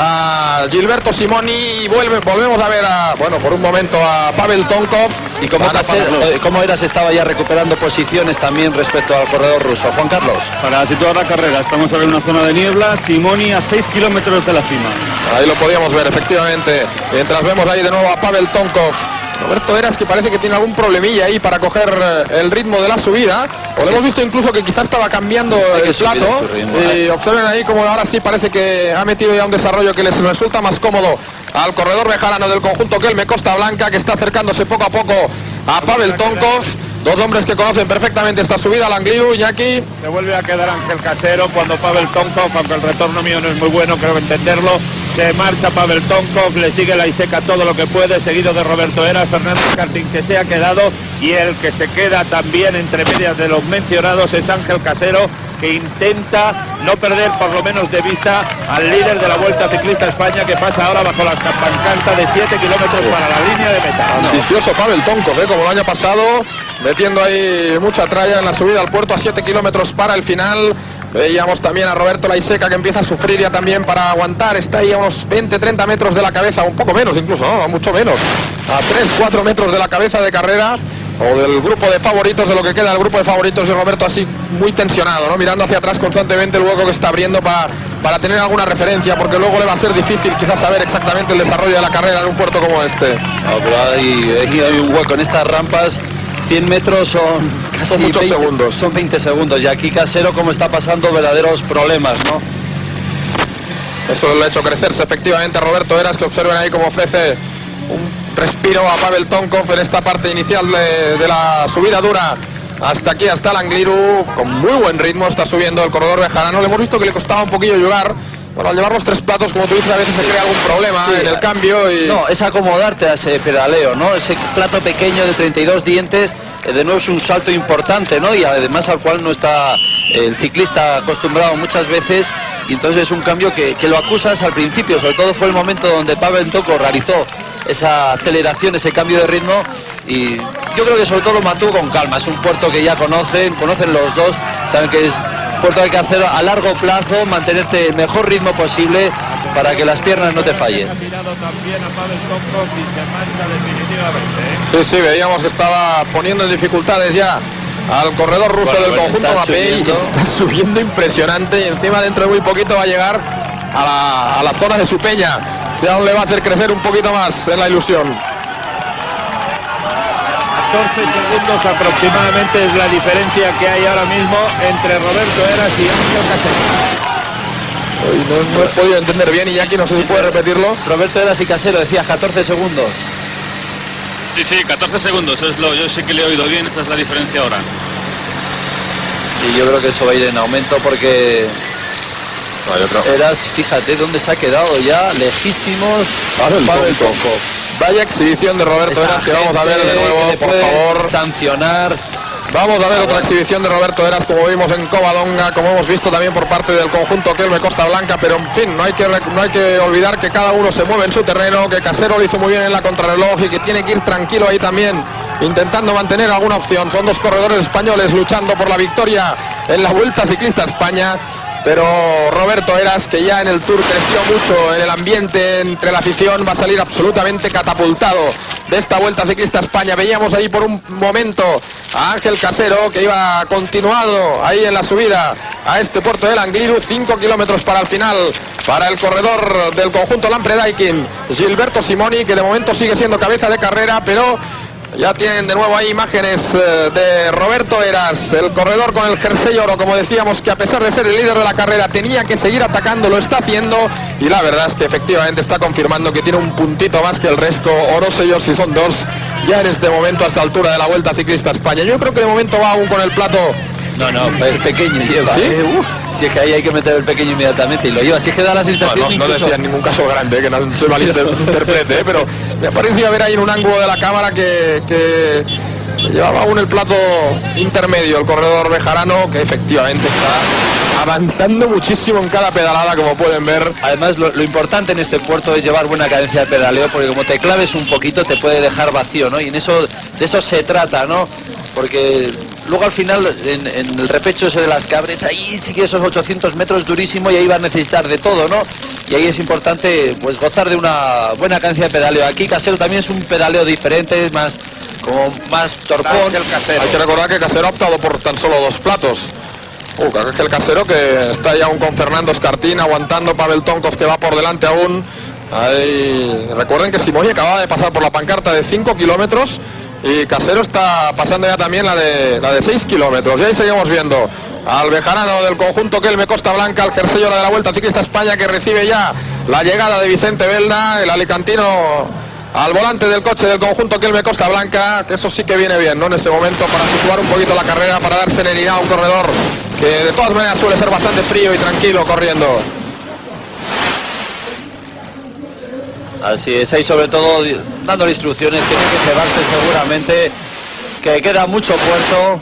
a Gilberto Simoni y vuelve, volvemos a ver a, bueno, por un momento a Pavel Tonkov. Y como, Van a Caser, pasarlo. eh, como Eras estaba ya recuperando posiciones también respecto al corredor ruso. Juan Carlos. Para situar la carrera, estamos ahora en una zona de niebla. Simoni a seis kilómetros de la cima. Ahí lo podíamos ver, efectivamente. Mientras vemos ahí de nuevo a Pavel Tonkov. Roberto Eras, que parece que tiene algún problemilla ahí para coger eh, el ritmo de la subida. O lo hemos visto incluso que quizás estaba cambiando que el subir plato. en su ritmo, Y eh. observen ahí como ahora sí parece que ha metido ya un desarrollo que les resulta más cómodo al corredor bejarano del conjunto Kelme Costa Blanca, que está acercándose poco a poco a Pavel Tonkov. Dos hombres que conocen perfectamente esta subida al Angliru. Iñaki. Se vuelve a quedar Ángel Casero cuando Pavel Tonkov, aunque el retorno mío no es muy bueno, creo entenderlo. Se marcha Pavel Tonkov, le sigue la Iseca todo lo que puede, seguido de Roberto Eras, Fernández Cartín que se ha quedado, y el que se queda también entre medias de los mencionados es Ángel Casero, que intenta no perder por lo menos de vista al líder de la Vuelta Ciclista España, que pasa ahora bajo la pancarta de siete kilómetros para la línea de meta. Ambicioso Pavel Tonkov, ¿eh? Como el año pasado, metiendo ahí mucha tralla en la subida al puerto a siete kilómetros para el final. Veíamos también a Roberto Laiseca, que empieza a sufrir ya también para aguantar. Está ahí a unos veinte treinta metros de la cabeza, un poco menos incluso, ¿no? Mucho menos. A tres cuatro metros de la cabeza de carrera, o del grupo de favoritos, de lo que queda del grupo de favoritos, y Roberto así muy tensionado, ¿no? Mirando hacia atrás constantemente el hueco que está abriendo para, para tener alguna referencia, porque luego le va a ser difícil quizás saber exactamente el desarrollo de la carrera en un puerto como este. No, pero hay, hay- hay un hueco en estas rampas. cien metros son casi Son muchos veinte segundos. Son veinte segundos. Y aquí Casero como está pasando verdaderos problemas, ¿no? Eso le ha hecho crecerse efectivamente a Roberto Eras, que observen ahí cómo ofrece un respiro a Pavel Tonkov en esta parte inicial de, de la subida dura. Hasta aquí, hasta el Angliru, con muy buen ritmo está subiendo el corredor bejarano. Le hemos visto que le costaba un poquillo llegar. Bueno, al llevar los tres platos, como tú dices, a veces se crea algún problema Sí, en el cambio. Y... No, es acomodarte a ese pedaleo, ¿no? Ese plato pequeño de treinta y dos dientes, eh, de nuevo es un salto importante, ¿no? Y además al cual no está el ciclista acostumbrado muchas veces, y entonces es un cambio que, que lo acusas al principio. Sobre todo fue el momento donde Pavel Tonkov realizó esa aceleración, ese cambio de ritmo, y yo creo que sobre todo lo mantuvo con calma. Es un puerto que ya conocen, conocen los dos, saben que es un puerto que hay que hacer a largo plazo, mantenerte el mejor ritmo posible para que las piernas no te fallen. Ha mirado también a Pavel Tonkov y se marcha definitivamente, ¿eh? Sí, sí, veíamos que estaba poniendo en dificultades ya al corredor ruso Bueno, del bueno, conjunto está Mapei. subiendo. Está subiendo impresionante, y encima dentro de muy poquito va a llegar a la, a la zona de su peña, que aún le va a hacer crecer un poquito más en la ilusión. catorce segundos aproximadamente es la diferencia que hay ahora mismo entre Roberto Eras y Ángel Casero. Uy, no, no he podido entender bien, Iñaki, no sé si puede repetirlo. Roberto Eras y Casero, decía catorce segundos. Sí, sí, catorce segundos, es lo, yo sí que le he oído bien, esa es la diferencia ahora. Y yo creo que eso va a ir en aumento porque No, yo creo. Eras, fíjate dónde se ha quedado ya, lejísimos. Pavel Pavel Tonkov. Tonkov. Vaya exhibición de Roberto Esa Eras que vamos a ver de gente que nuevo, le por puede favor. sancionar. Vamos a ver otra exhibición de Roberto Eras, como vimos en Covadonga, como hemos visto también por parte del conjunto Kelme Costa Blanca, pero en fin, no hay, que, no hay que olvidar que cada uno se mueve en su terreno, que Casero lo hizo muy bien en la contrarreloj y que tiene que ir tranquilo ahí también, intentando mantener alguna opción. Son dos corredores españoles luchando por la victoria en la Vuelta Ciclista España. Pero Roberto Eras, que ya en el Tour creció mucho en el ambiente entre la afición, va a salir absolutamente catapultado de esta Vuelta Ciclista España. Veíamos ahí por un momento a Ángel Casero, que iba continuado ahí en la subida a este puerto del Angliru. Cinco kilómetros para el final para el corredor del conjunto Lampre-Daikin, Gilberto Simoni, que de momento sigue siendo cabeza de carrera, pero ya tienen de nuevo ahí imágenes eh, de Roberto Eras, el corredor con el jersey oro, como decíamos, que a pesar de ser el líder de la carrera tenía que seguir atacando, lo está haciendo, y la verdad es que efectivamente está confirmando que tiene un puntito más que el resto, o no sé yo si son dos, ya en este momento a esta altura de la Vuelta Ciclista España. Yo creo que de momento va aún con el plato. No, no, el pequeño lleva. ¿Sí? ¿eh? Uh, si es que ahí hay que meter el pequeño inmediatamente y lo lleva. Si es que da la No, sensación no, no incluso... decía en ningún caso grande, que no se malinterprete, ¿eh? Pero me parecía ver ahí en un ángulo de la cámara que, que Llevaba aún el plato intermedio el corredor bejarano, que efectivamente está avanzando muchísimo en cada pedalada, como pueden ver. Además, lo, lo importante en este puerto es llevar buena cadencia de pedaleo, porque como te claves un poquito te puede dejar vacío, ¿no? Y en eso, de eso se trata, ¿no? Porque luego al final, en, en el repecho ese de las Cabres, ahí sí que esos ochocientos metros durísimo y ahí va a necesitar de todo, ¿no? Y ahí es importante, pues, gozar de una buena cadencia de pedaleo. Aquí Casero también es un pedaleo diferente, es más, como más torpón. Que el Casero. Hay que recordar que Casero ha optado por tan solo dos platos. Uh, claro que el Casero, que está ya aún con Fernando Escartín, aguantando Pavel Tonkov, que va por delante aún. Ahí, recuerden que Simoni acaba de pasar por la pancarta de cinco kilómetros y Casero está pasando ya también la de la de seis kilómetros. Y ahí seguimos viendo al bejarano del conjunto Kelme Costa Blanca, al jerseyo de la Vuelta Ciclista España, que recibe ya la llegada de Vicente Belda, el alicantino al volante del coche del conjunto Kelme Costa Blanca, que eso sí que viene bien, ¿no? En ese momento, para situar un poquito la carrera, para dar serenidad a un corredor que de todas maneras suele ser bastante frío y tranquilo corriendo. Así es, ahí sobre todo dándole instrucciones, tiene que cebarse seguramente, que queda mucho puerto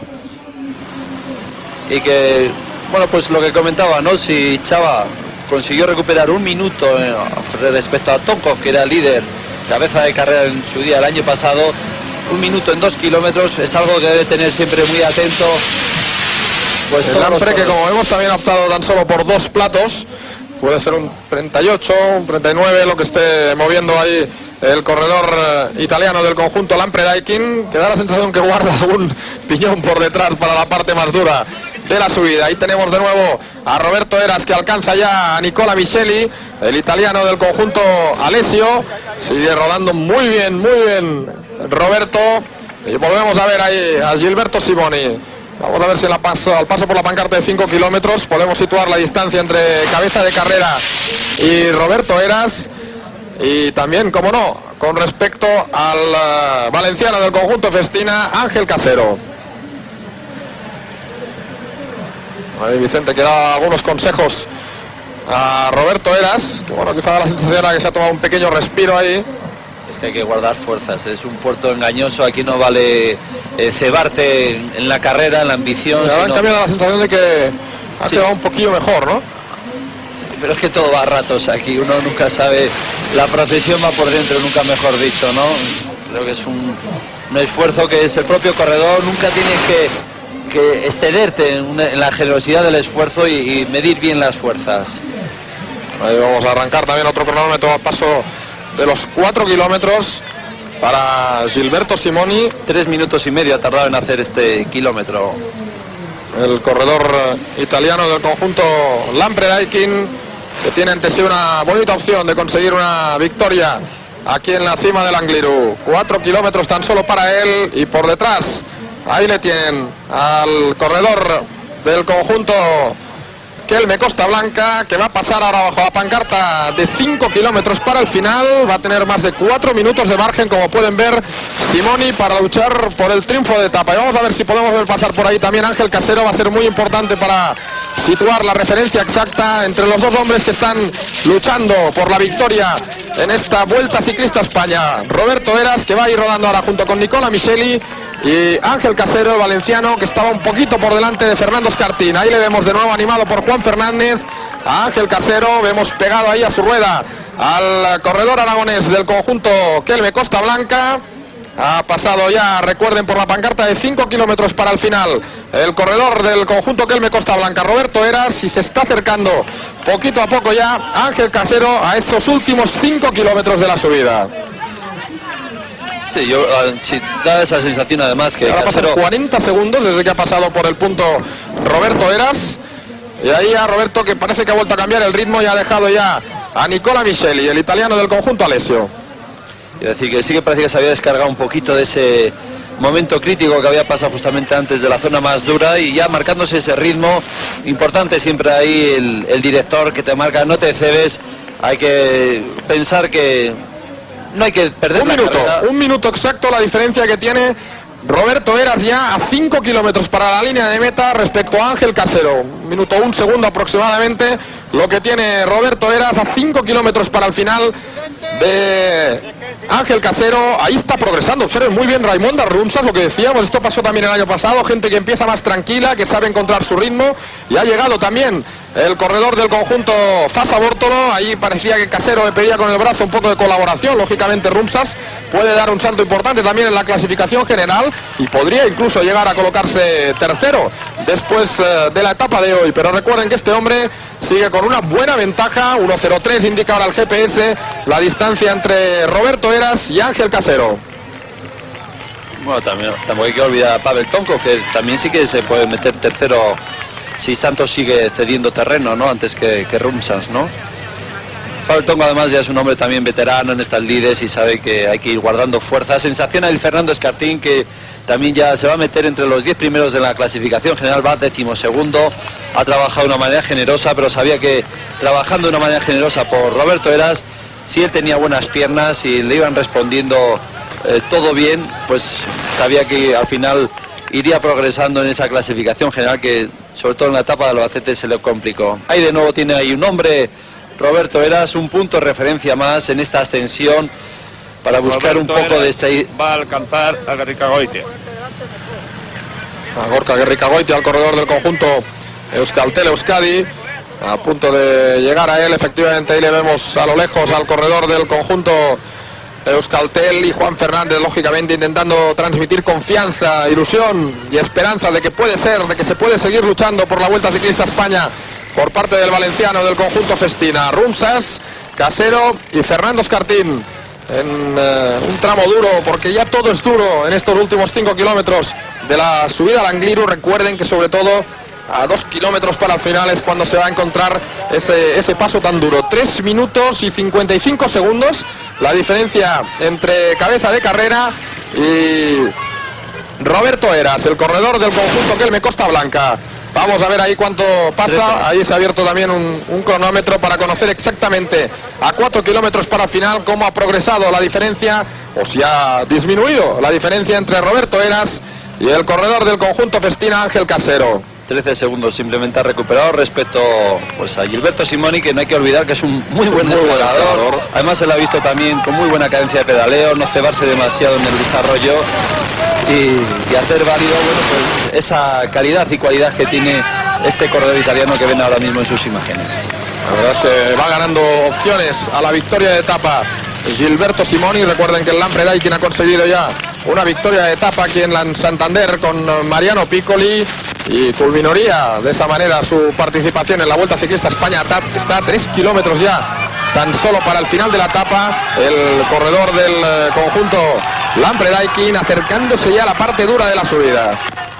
y que, bueno, pues lo que comentaba, ¿no? Si Chava consiguió recuperar un minuto eh, respecto a Tonkov, que era líder, cabeza de carrera en su día el año pasado, un minuto en dos kilómetros es algo que debe tener siempre muy atento. Pues el Lampre, que como vemos también ha optado tan solo por dos platos. Puede ser un treinta y ocho, un treinta y nueve lo que esté moviendo ahí el corredor eh, italiano del conjunto Lampre Daikin, que da la sensación que guarda algún piñón por detrás para la parte más dura de la subida. Ahí tenemos de nuevo a Roberto Heras, que alcanza ya a Nicola Micheli, el italiano del conjunto Alessio. Sigue rodando muy bien, muy bien Roberto. Y volvemos a ver ahí a Gilberto Simoni. Vamos a ver si en la paso, al paso por la pancarta de cinco kilómetros podemos situar la distancia entre cabeza de carrera y Roberto Heras. Y también, como no, con respecto al uh, valenciano del conjunto Festina, Ángel Casero. Ahí Vicente que da algunos consejos a Roberto Heras, que bueno, quizá da la sensación de que se ha tomado un pequeño respiro ahí. Es que hay que guardar fuerzas, es un puerto engañoso, aquí no vale eh, cebarte en, en la carrera, en la ambición. Ahora sino... en cambio da la sensación de que ha sí. quedado un poquillo mejor, ¿no? Pero es que todo va a ratos aquí, uno nunca sabe, la procesión va por dentro, nunca mejor dicho, ¿no? Creo que es un, un esfuerzo que es el propio corredor, nunca tienes que, que excederte en, una, en la generosidad del esfuerzo y, y medir bien las fuerzas. Ahí vamos a arrancar también otro cronómetro al paso de los cuatro kilómetros para Gilberto Simoni. Tres minutos y medio ha tardado en hacer este kilómetro el corredor italiano del conjunto Lampre Daikin, que tiene ante sí una bonita opción de conseguir una victoria aquí en la cima del Angliru. Cuatro kilómetros tan solo para él, y por detrás ahí le tienen al corredor del conjunto Kelme Costa Blanca, que va a pasar ahora bajo la pancarta de cinco kilómetros para el final. Va a tener más de cuatro minutos de margen, como pueden ver, Simoni, para luchar por el triunfo de etapa. Y vamos a ver si podemos ver pasar por ahí también Ángel Casero. Va a ser muy importante para situar la referencia exacta entre los dos hombres que están luchando por la victoria en esta Vuelta Ciclista España. Roberto Heras, que va a ir rodando ahora junto con Nicola Micheli, y Ángel Casero, el valenciano, que estaba un poquito por delante de Fernando Escartín. Ahí le vemos de nuevo animado por Juan Fernández a Ángel Casero. Vemos pegado ahí a su rueda al corredor aragonés del conjunto Kelme Costa Blanca. Ha pasado ya, recuerden, por la pancarta de cinco kilómetros para el final el corredor del conjunto Kelme Costa Blanca, Roberto Heras, y se está acercando poquito a poco ya Ángel Casero a esos últimos cinco kilómetros de la subida. Sí, yo, sí, da esa sensación además que ahora Casero... pasan cuarenta segundos desde que ha pasado por el punto Roberto Heras, y ahí a Roberto, que parece que ha vuelto a cambiar el ritmo y ha dejado ya a Nicola Micheli, el italiano del conjunto Alessio. Es decir, que sí que parece que se había descargado un poquito de ese momento crítico que había pasado justamente antes de la zona más dura, y ya marcándose ese ritmo importante siempre ahí el, el director que te marca, no te cebes, hay que pensar que no hay que perder un la minuto, carrera. Un minuto exacto la diferencia que tiene Roberto Heras ya a cinco kilómetros para la línea de meta respecto a Ángel Casero. Un minuto, un segundo aproximadamente lo que tiene Roberto Heras a cinco kilómetros para el final de Ángel Casero, ahí está progresando. Observen muy bien Raimonda Rumsas, lo que decíamos, esto pasó también el año pasado, gente que empieza más tranquila, que sabe encontrar su ritmo, y ha llegado también el corredor del conjunto Fasa Bórtolo. Ahí parecía que Casero le pedía con el brazo un poco de colaboración. Lógicamente Rumsas puede dar un salto importante también en la clasificación general y podría incluso llegar a colocarse tercero después eh, de la etapa de hoy. Pero recuerden que este hombre sigue con una buena ventaja, uno cero tres indica ahora el G P S la distancia entre Roberto Heras y Ángel Casero. Bueno, también, tampoco hay que olvidar a Pavel Tonko, que también sí que se puede meter tercero si Santos sigue cediendo terreno, ¿no? Antes que, que Rumsas, ¿no? Pavel Tonko además ya es un hombre también veterano en estas lides y sabe que hay que ir guardando fuerza. Sensación el Fernando Escartín, que también ya se va a meter entre los diez primeros de la clasificación general, va decimosegundo, ha trabajado de una manera generosa, pero sabía que trabajando de una manera generosa por Roberto Heras, si él tenía buenas piernas y le iban respondiendo eh, todo bien, pues sabía que al final iría progresando en esa clasificación general que sobre todo en la etapa de Albacete se le complicó. Ahí de nuevo tiene ahí un hombre, Roberto Heras, un punto de referencia más en esta ascensión para buscar Roberto un poco Heras de este... Va a alcanzar a Gerrikagoitia. A Gorka Gerrikagoitia, al corredor del conjunto Euskaltel Euskadi, a punto de llegar a él. Efectivamente ahí le vemos a lo lejos al corredor del conjunto Euskaltel y Juan Fernández, lógicamente intentando transmitir confianza, ilusión y esperanza de que puede ser, de que se puede seguir luchando por la Vuelta Ciclista España por parte del valenciano del conjunto Festina. Rumsas, Casero y Fernando Escartín en uh, un tramo duro, porque ya todo es duro en estos últimos cinco kilómetros de la subida al Angliru. Recuerden que sobre todo a dos kilómetros para el final es cuando se va a encontrar ese, ese paso tan duro. Tres minutos y cincuenta y cinco segundos la diferencia entre cabeza de carrera y Roberto Heras, el corredor del conjunto Kelme Costa Blanca. Vamos a ver ahí cuánto pasa. Ahí se ha abierto también un, un cronómetro para conocer exactamente a cuatro kilómetros para el final cómo ha progresado la diferencia, o si ha disminuido la diferencia entre Roberto Heras y el corredor del conjunto Festina, Ángel Casero. trece segundos simplemente ha recuperado respecto pues a Gilberto Simoni, que no hay que olvidar que es un muy buen escalador. Además se le ha visto también con muy buena cadencia de pedaleo, no cebarse demasiado en el desarrollo y, y hacer válido, bueno, pues esa calidad y cualidad que tiene este corredor italiano que ven ahora mismo en sus imágenes. La verdad es que va ganando opciones a la victoria de etapa Gilberto Simoni. Recuerden que el Lampredai, quien ha conseguido ya una victoria de etapa aquí en Santander con Mariano Piccoli, y culminaría de esa manera su participación en la Vuelta Ciclista España. Está a tres kilómetros ya tan solo para el final de la etapa el corredor del conjunto Lampredaikin, acercándose ya a la parte dura de la subida.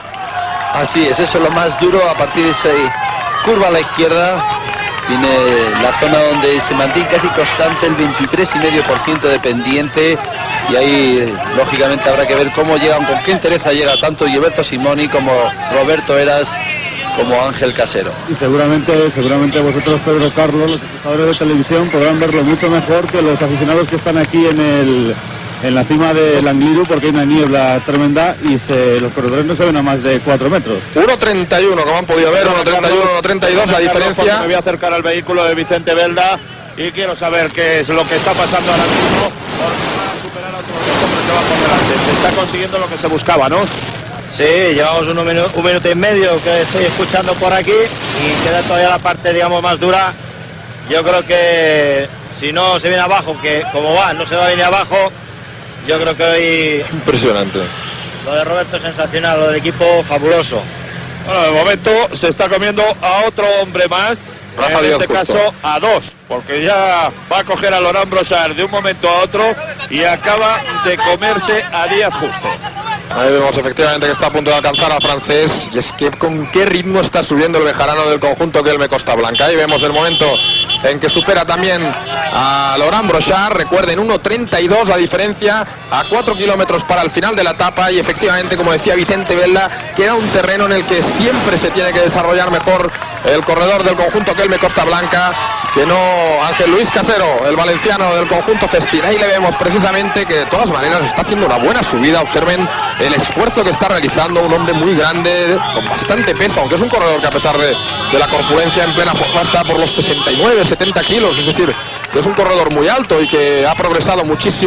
Así es, eso es lo más duro. A partir de esa curva a la izquierda viene la zona donde se mantiene casi constante el veintitrés coma cinco por ciento de pendiente, y ahí lógicamente habrá que ver cómo llegan, con qué entereza llega tanto Gilberto Simoni como Roberto Heras como Ángel Casero. Y seguramente, seguramente vosotros, Pedro Carlos, los espectadores de televisión, podrán verlo mucho mejor que los aficionados que están aquí en el en la cima del Angliru, porque hay una niebla tremenda y se, los corredores no se ven a más de cuatro metros. uno treinta y uno, como han podido ver, uno treinta y uno, uno treinta y dos, la diferencia. Me voy a acercar al vehículo de Vicente Belda y quiero saber qué es lo que está pasando ahora mismo, porque va a superar a otros dos hombres que van por delante. Se está consiguiendo lo que se buscaba, ¿no? Sí, llevamos un minuto, un minuto y medio que estoy escuchando por aquí y queda todavía la parte, digamos, más dura. Yo creo que si no se viene abajo, que como va, no se va a venir abajo, yo creo que hoy... Impresionante. Lo de Roberto sensacional, lo del equipo fabuloso. Bueno, de momento se está comiendo a otro hombre más, Rafa en Díaz este Justo. caso a dos, porque ya va a coger a Laurent Brossard de un momento a otro y acaba de comerse a Díaz Justo. Ahí vemos efectivamente que está a punto de alcanzar al francés, y es que con qué ritmo está subiendo el bejarano del conjunto Kelme Costa Blanca. Ahí vemos el momento en que supera también a Laurent Brossard. Recuerden, uno treinta y dos la diferencia a cuatro kilómetros para el final de la etapa, y efectivamente, como decía Vicente Belda, queda un terreno en el que siempre se tiene que desarrollar mejor el corredor del conjunto Kelme Costa Blanca que no Ángel Luis Casero, el valenciano del conjunto Festina. Ahí le vemos precisamente que de todas maneras está haciendo una buena subida. Observen el esfuerzo que está realizando, un hombre muy grande, con bastante peso, aunque es un corredor que a pesar de, de la corpulencia en plena forma está por los sesenta y nueve, setenta kilos, es decir, que es un corredor muy alto y que ha progresado muchísimo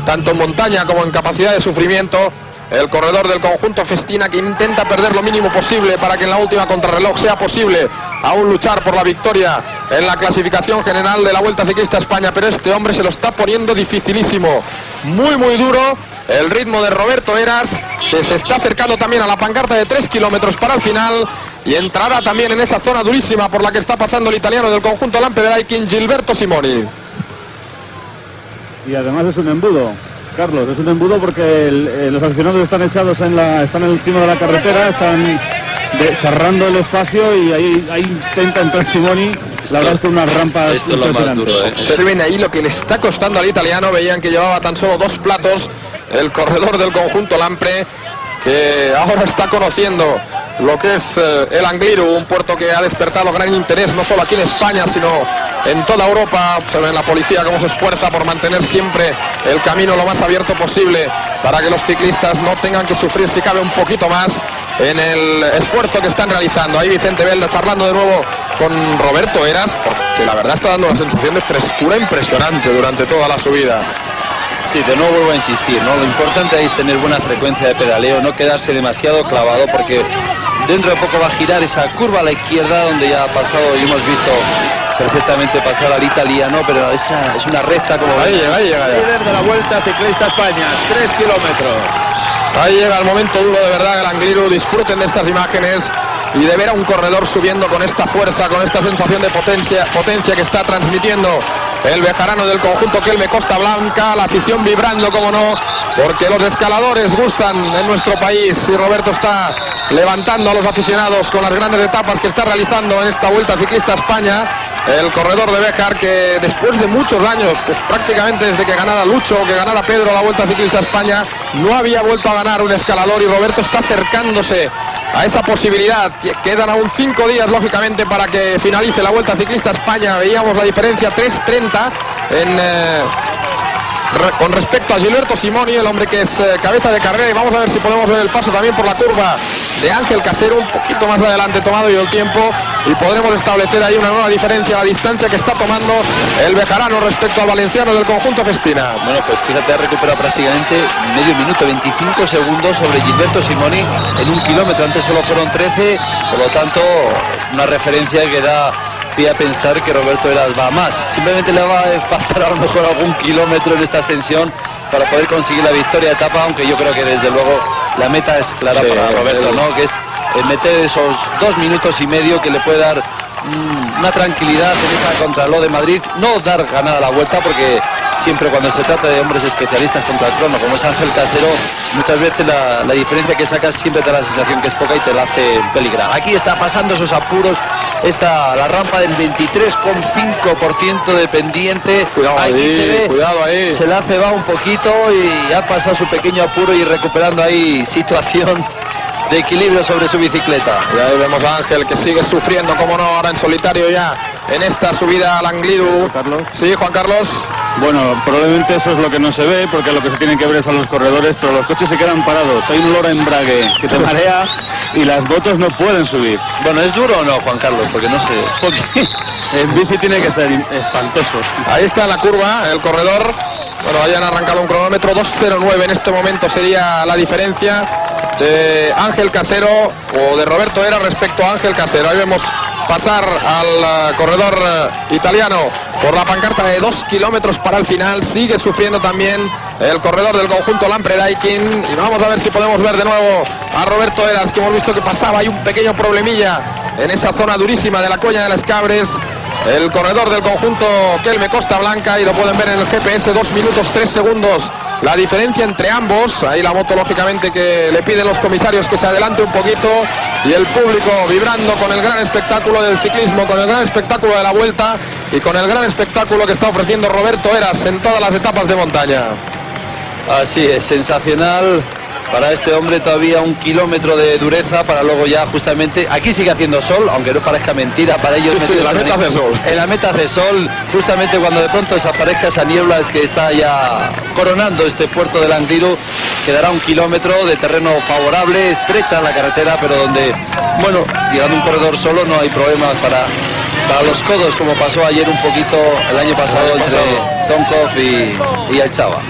tanto en montaña como en capacidad de sufrimiento. El corredor del conjunto Festina, que intenta perder lo mínimo posible para que en la última contrarreloj sea posible aún luchar por la victoria en la clasificación general de la Vuelta Ciclista a España, pero este hombre se lo está poniendo dificilísimo, muy muy duro el ritmo de Roberto Heras, que se está acercando también a la pancarta de tres kilómetros para el final y entrará también en esa zona durísima por la que está pasando el italiano del conjunto Lampe de Daikin, Gilberto Simoni. Y además es un embudo, Carlos, es un embudo porque el, eh, los aficionados están echados en la, están encima de la carretera, están de, cerrando el espacio y ahí, ahí intenta entrar Simoni. La verdad es que unas rampas. Esto es lo más duro, ¿eh? Observen ahí lo que le está costando al italiano. Veían que llevaba tan solo dos platos el corredor del conjunto Lampre, que ahora está conociendo lo que es eh, el Angliru, un puerto que ha despertado gran interés no solo aquí en España sino en toda Europa. Observen la policía cómo se esfuerza por mantener siempre el camino lo más abierto posible para que los ciclistas no tengan que sufrir, si cabe, un poquito más en el esfuerzo que están realizando. Ahí Vicente Belda charlando de nuevo con Roberto Heras, porque la verdad está dando una sensación de frescura impresionante durante toda la subida. Sí, de nuevo vuelvo a insistir, ¿no? Lo importante es tener buena frecuencia de pedaleo, no quedarse demasiado clavado, porque dentro de poco va a girar esa curva a la izquierda donde ya ha pasado y hemos visto perfectamente pasar al italiano, pero esa es una recta como... Ahí llega, ahí llega ya. Líder de la Vuelta Ciclista a España, tres kilómetros. Ahí llega el momento duro de verdad del Angliru. Disfruten de estas imágenes y de ver a un corredor subiendo con esta fuerza, con esta sensación de potencia, potencia que está transmitiendo el bejarano del conjunto Kelme Costa Blanca. La afición vibrando, como no, porque los escaladores gustan en nuestro país y Roberto está levantando a los aficionados con las grandes etapas que está realizando en esta Vuelta Ciclista a España. El corredor de Béjar, que después de muchos años, pues prácticamente desde que ganara Lucho, que ganara Pedro la Vuelta Ciclista a España, no había vuelto a ganar un escalador, y Roberto está acercándose a esa posibilidad. Quedan aún cinco días, lógicamente, para que finalice la Vuelta Ciclista a España. Veíamos la diferencia tres treinta en... Eh, con respecto a Gilberto Simoni, el hombre que es eh, cabeza de carrera, y vamos a ver si podemos ver el paso también por la curva de Ángel Casero, un poquito más adelante tomado y el tiempo, y podremos establecer ahí una nueva diferencia, la distancia que está tomando el bejarano respecto al valenciano del conjunto Festina. Bueno, pues fíjate, ha recuperado prácticamente medio minuto, veinticinco segundos sobre Gilberto Simoni en un kilómetro, antes solo fueron trece, por lo tanto una referencia que da pie a pensar que Roberto Heras va más. Simplemente le va a faltar a lo mejor algún kilómetro en esta ascensión para poder conseguir la victoria de etapa, aunque yo creo que desde luego la meta es clara, sí, para Roberto, el... ¿no? Que es meter esos dos minutos y medio que le puede dar mmm, una tranquilidad en esa contrarreloj de Madrid, no dar ganada la vuelta, porque siempre cuando se trata de hombres especialistas contra el crono, como es Ángel Casero, muchas veces la, la diferencia que sacas siempre te da la sensación que es poca y te la hace peligrar. Aquí está pasando esos apuros, está la rampa del veintitrés coma cinco por ciento de pendiente. Cuidado aquí ahí, se ve, cuidado ahí. Se la ha cebado un poquito y ha pasado su pequeño apuro y recuperando ahí situación de equilibrio sobre su bicicleta. Y ahí vemos a Ángel, que sigue sufriendo, como no, ahora en solitario ya en esta subida al Angliru. Carlos. Sí, Juan Carlos. Bueno, probablemente eso es lo que no se ve, porque lo que se tienen que ver es a los corredores, pero los coches se quedan parados. Hay un olor a embrague que te marea y las motos no pueden subir. Bueno, ¿es duro o no, Juan Carlos? Porque no sé. Porque en bici tiene que ser espantoso. Ahí está en la curva el corredor. Bueno, hayan arrancado un cronómetro dos cero nueve en este momento sería la diferencia de Ángel Casero o de Roberto Heras respecto a Ángel Casero. Ahí vemos pasar al uh, corredor uh, italiano por la pancarta de dos kilómetros para el final. Sigue sufriendo también el corredor del conjunto Lampre Daikin, y vamos a ver si podemos ver de nuevo a Roberto Heras, que hemos visto que pasaba hay un pequeño problemilla en esa zona durísima de la Colla de las Cabres. El corredor del conjunto Kelme Costa Blanca, y lo pueden ver en el G P S, dos minutos tres segundos la diferencia entre ambos. Ahí la moto, lógicamente, que le piden los comisarios que se adelante un poquito, y el público vibrando con el gran espectáculo del ciclismo, con el gran espectáculo de la vuelta y con el gran espectáculo que está ofreciendo Roberto Heras en todas las etapas de montaña. Así es, sensacional. Para este hombre todavía un kilómetro de dureza para luego ya justamente... Aquí sigue haciendo sol, aunque no parezca mentira para ellos. Sí, sí, la meta hace sol. En la meta hace sol, justamente cuando de pronto desaparezca esa niebla es que está ya coronando este puerto del Angliru. Quedará un kilómetro de terreno favorable, estrecha la carretera, pero donde, bueno, llegando un corredor solo no hay problemas para, para los codos, como pasó ayer un poquito el año pasado, el entre Tonkov y, y el Chava.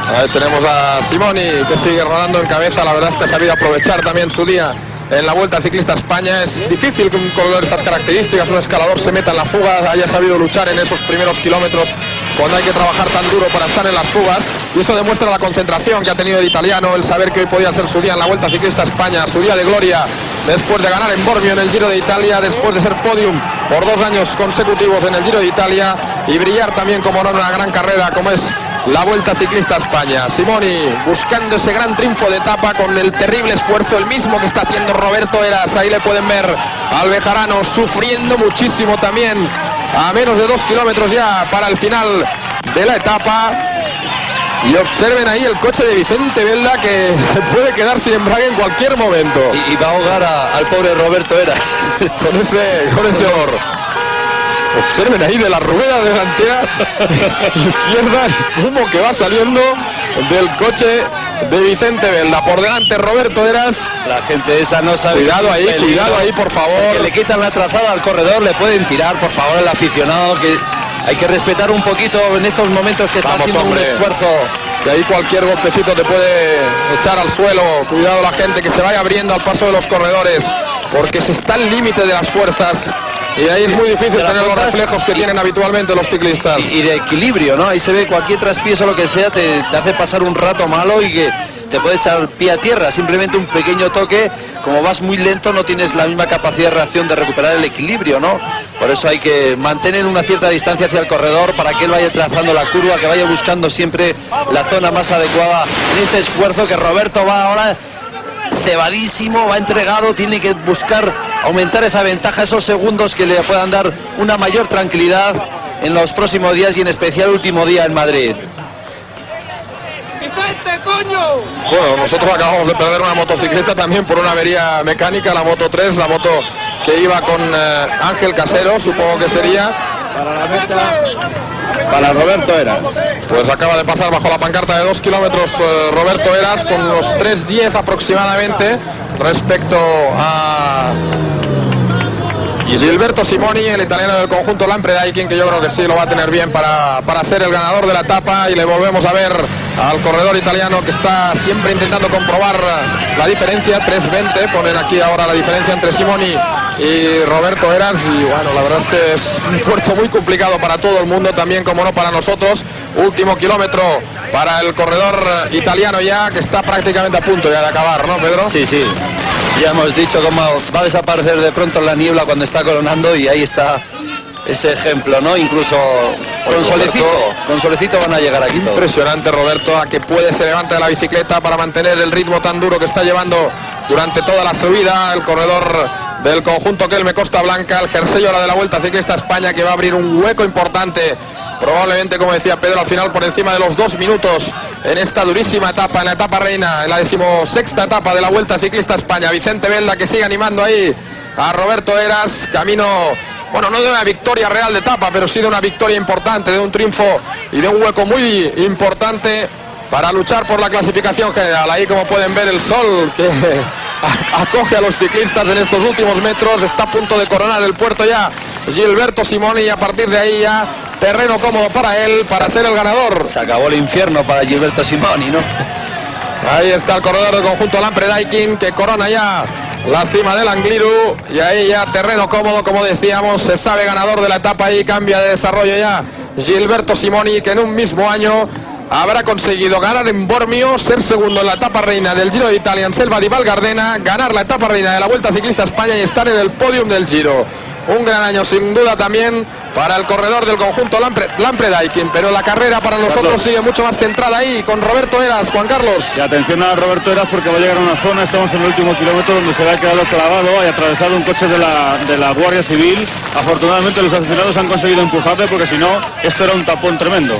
Ahí tenemos a Simoni, que sigue rodando en cabeza. La verdad es que ha sabido aprovechar también su día en la Vuelta Ciclista España. Es difícil que un corredor de estas características, un escalador, se meta en la fuga, haya sabido luchar en esos primeros kilómetros cuando hay que trabajar tan duro para estar en las fugas, y eso demuestra la concentración que ha tenido el italiano, el saber que hoy podía ser su día en la Vuelta Ciclista España, su día de gloria, después de ganar en Bormio en el Giro de Italia, después de ser podium por dos años consecutivos en el Giro de Italia y brillar también como no en una gran carrera como es la Vuelta Ciclista España. Simoni buscando ese gran triunfo de etapa con el terrible esfuerzo, el mismo que está haciendo Roberto Heras. Ahí le pueden ver al bejarano sufriendo muchísimo también, a menos de dos kilómetros ya para el final de la etapa. Y observen ahí el coche de Vicente Belda, que se puede quedar sin embrague en cualquier momento. Y, y va a ahogar a, al pobre Roberto Heras con ese, con ese olor. Observen ahí de la rueda delantera izquierda el humo que va saliendo del coche de Vicente Belda. Por delante Roberto Heras. La gente esa no sabe. Cuidado ahí, peligro. cuidado ahí, por favor. Que le quitan la trazada al corredor, le pueden tirar, por favor, el aficionado, que hay que respetar un poquito en estos momentos que está Vamos, haciendo hombre. un esfuerzo. Que ahí cualquier golpecito te puede echar al suelo. Cuidado la gente, que se vaya abriendo al paso de los corredores, porque se está al límite de las fuerzas. Y ahí es muy difícil tener los reflejos que tienen habitualmente los ciclistas. Y, y de equilibrio, ¿no? Ahí se ve cualquier traspiezo o lo que sea, te, te hace pasar un rato malo y que te puede echar pie a tierra. Simplemente un pequeño toque, como vas muy lento, no tienes la misma capacidad de reacción de recuperar el equilibrio, ¿no? Por eso hay que mantener una cierta distancia hacia el corredor para que él vaya trazando la curva, que vaya buscando siempre la zona más adecuada en este esfuerzo que Roberto va ahora cebadísimo, va entregado, tiene que buscar aumentar esa ventaja, esos segundos que le puedan dar una mayor tranquilidad en los próximos días y en especial el último día en Madrid. Bueno, nosotros acabamos de perder una motocicleta también por una avería mecánica, la moto tres, la moto que iba con eh, Ángel Casero, supongo que sería. Para la meta, para Roberto Heras. Pues acaba de pasar bajo la pancarta de dos kilómetros eh, Roberto Heras con los tres diez aproximadamente respecto a Gilberto Simoni, el italiano del conjunto Lampredaikin, que yo creo que sí lo va a tener bien para, para ser el ganador de la etapa. Y le volvemos a ver al corredor italiano, que está siempre intentando comprobar la diferencia. tres veinte ponen aquí ahora la diferencia entre Simoni y Roberto Heras. Y bueno, la verdad es que es un puerto muy complicado para todo el mundo, también como no para nosotros. Último kilómetro para el corredor italiano ya, que está prácticamente a punto ya de acabar, ¿no, Pedro? Sí, sí. Ya hemos dicho cómo va a desaparecer de pronto la niebla cuando está coronando, y ahí está ese ejemplo, ¿no? Incluso con Solecito, con Solecito van a llegar aquí. Impresionante todos. Roberto, a que puede se levanta de la bicicleta para mantener el ritmo tan duro que está llevando durante toda la subida el corredor del conjunto Kelme Costa Blanca, el jersey ahora de la Vuelta Ciclista España, que va a abrir un hueco importante, probablemente, como decía Pedro, al final por encima de los dos minutos en esta durísima etapa, en la etapa reina, en la decimosexta etapa de la Vuelta Ciclista España. Vicente Belda, que sigue animando ahí a Roberto Heras, camino, bueno, no de una victoria real de etapa, pero sí de una victoria importante, de un triunfo y de un hueco muy importante para luchar por la clasificación general. Ahí, como pueden ver, el sol que acoge a los ciclistas en estos últimos metros, está a punto de coronar el puerto ya Gilberto Simoni, y a partir de ahí ya terreno cómodo para él, para ser el ganador. Se acabó el infierno para Gilberto Simoni, ¿no? Ahí está el corredor del conjunto Lampredaikin, que corona ya la cima del Angliru, y ahí ya terreno cómodo, como decíamos, se sabe ganador de la etapa. Y cambia de desarrollo ya Gilberto Simoni, que en un mismo año habrá conseguido ganar en Bormio, ser segundo en la etapa reina del Giro de Italia en Selva di Val Gardena, ganar la etapa reina de la Vuelta Ciclista España y estar en el podium del Giro. Un gran año sin duda también para el corredor del conjunto Lampre, Lampredaikin, pero la carrera para nosotros Carlos sigue mucho más centrada ahí con Roberto Heras. Juan Carlos. Y atención a Roberto Heras, porque va a llegar a una zona, estamos en el último kilómetro, donde se le ha quedado clavado y atravesado un coche de la, de la Guardia Civil. Afortunadamente los aficionados han conseguido empujarle, porque si no, esto era un tapón tremendo.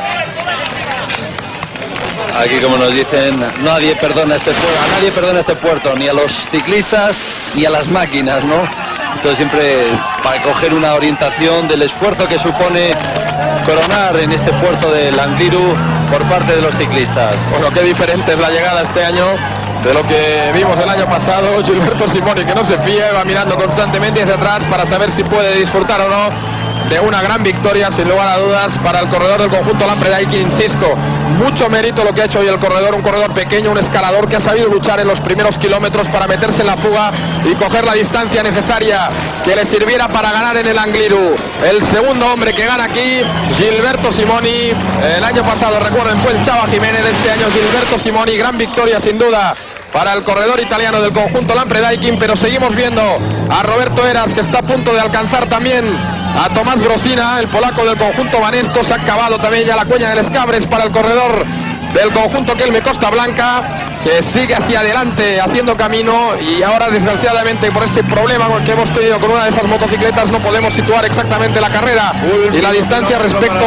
Aquí, como nos dicen, nadie perdona este puerto, a nadie perdona este puerto, ni a los ciclistas ni a las máquinas, ¿no? Esto siempre para coger una orientación del esfuerzo que supone coronar en este puerto del Angliru por parte de los ciclistas. Bueno, qué diferente es la llegada este año de lo que vimos el año pasado. Gilberto Simoni, que no se fía, va mirando constantemente hacia atrás para saber si puede disfrutar o no de una gran victoria, sin lugar a dudas, para el corredor del conjunto Lampredike. Insisto, mucho mérito lo que ha hecho hoy el corredor, un corredor pequeño, un escalador que ha sabido luchar en los primeros kilómetros para meterse en la fuga y coger la distancia necesaria que le sirviera para ganar en el Angliru. El segundo hombre que gana aquí, Gilberto Simoni. El año pasado, recuerden, fue el Chava Jiménez. Este año Gilberto Simoni, gran victoria sin duda para el corredor italiano del conjunto Lampredike, pero seguimos viendo a Roberto Heras, que está a punto de alcanzar también a Tomás Brosina, el polaco del conjunto Banesto. Se ha acabado también ya la cuña del Escabres para el corredor del conjunto Kelme Costa Blanca, que sigue hacia adelante haciendo camino, y ahora desgraciadamente por ese problema que hemos tenido con una de esas motocicletas no podemos situar exactamente la carrera y la distancia respecto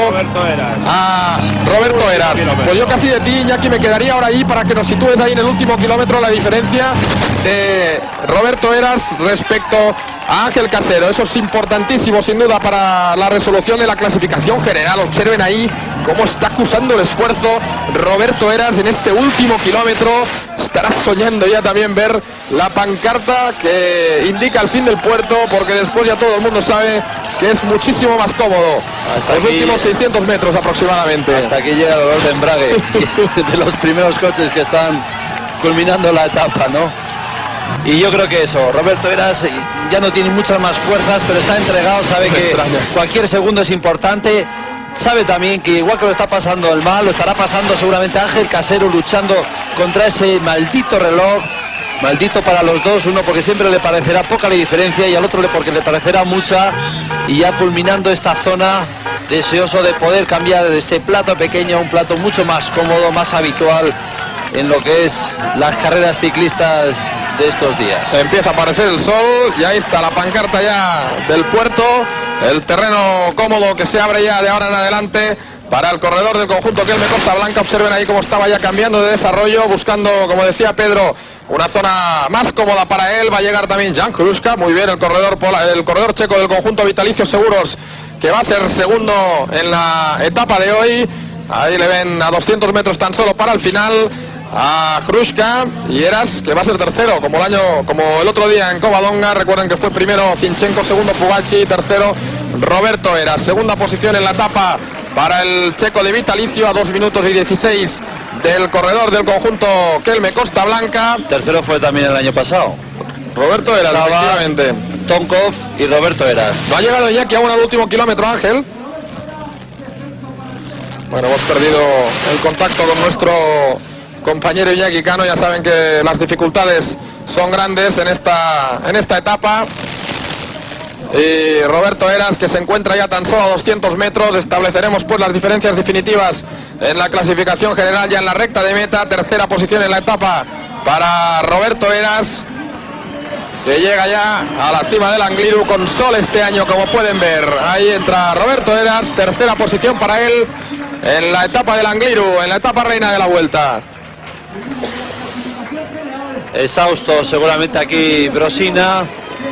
a Roberto Heras. Pues yo casi de ti, Iñaki, me quedaría ahora ahí para que nos sitúes ahí en el último kilómetro la diferencia de Roberto Heras respecto a Ángel Casero. Eso es importantísimo sin duda para la resolución de la clasificación general. Observen ahí cómo está acusando el esfuerzo Roberto Heras en este último kilómetro. Estará soñando ya también ver la pancarta que indica el fin del puerto, porque después ya todo el mundo sabe que es muchísimo más cómodo. Hasta los aquí, últimos seiscientos metros aproximadamente. Hasta aquí llega el olor de embrague de los primeros coches que están culminando la etapa, ¿no? Y yo creo que eso, Roberto Heras ya no tiene muchas más fuerzas, pero está entregado, sabe que extraño. Cualquier segundo es importante. Sabe también que igual que lo está pasando el mal, lo estará pasando seguramente Ángel Casero, luchando contra ese maldito reloj. Maldito para los dos, uno porque siempre le parecerá poca la diferencia y al otro porque le parecerá mucha. Y ya culminando esta zona, deseoso de poder cambiar de ese plato pequeño a un plato mucho más cómodo, más habitual en lo que es las carreras ciclistas de estos días. Empieza a aparecer el sol y ahí está la pancarta ya del puerto, el terreno cómodo que se abre ya de ahora en adelante para el corredor del conjunto Kelme Costa Blanca. Observen ahí cómo estaba ya cambiando de desarrollo, buscando, como decía Pedro, una zona más cómoda para él. Va a llegar también Jan Kruska, muy bien el corredor, el corredor checo del conjunto Vitalicio Seguros, que va a ser segundo en la etapa de hoy. Ahí le ven a doscientos metros tan solo para el final a Kruska, y Heras, que va a ser tercero como el año, como el otro día en Covadonga. Recuerden que fue primero Zinchenko, segundo Pugachi, tercero Roberto Heras. Segunda posición en la etapa para el checo de Vitalicio, a dos minutos y dieciséis del corredor del conjunto Kelme Costa Blanca. Tercero fue también el año pasado Roberto Heras, Saba, efectivamente. Tonkov y Roberto Heras. No ha llegado ya que aún al último kilómetro, Ángel. Bueno, hemos perdido el contacto con nuestro compañero Iñaki Cano. Ya saben que las dificultades son grandes en esta, en esta etapa. Y Roberto Heras, que se encuentra ya tan solo a doscientos metros. Estableceremos pues las diferencias definitivas en la clasificación general ya en la recta de meta. Tercera posición en la etapa para Roberto Heras, que llega ya a la cima del Angliru con sol este año, como pueden ver. Ahí entra Roberto Heras, tercera posición para él en la etapa del Angliru, en la etapa reina de la vuelta. Exhausto seguramente aquí Brosina.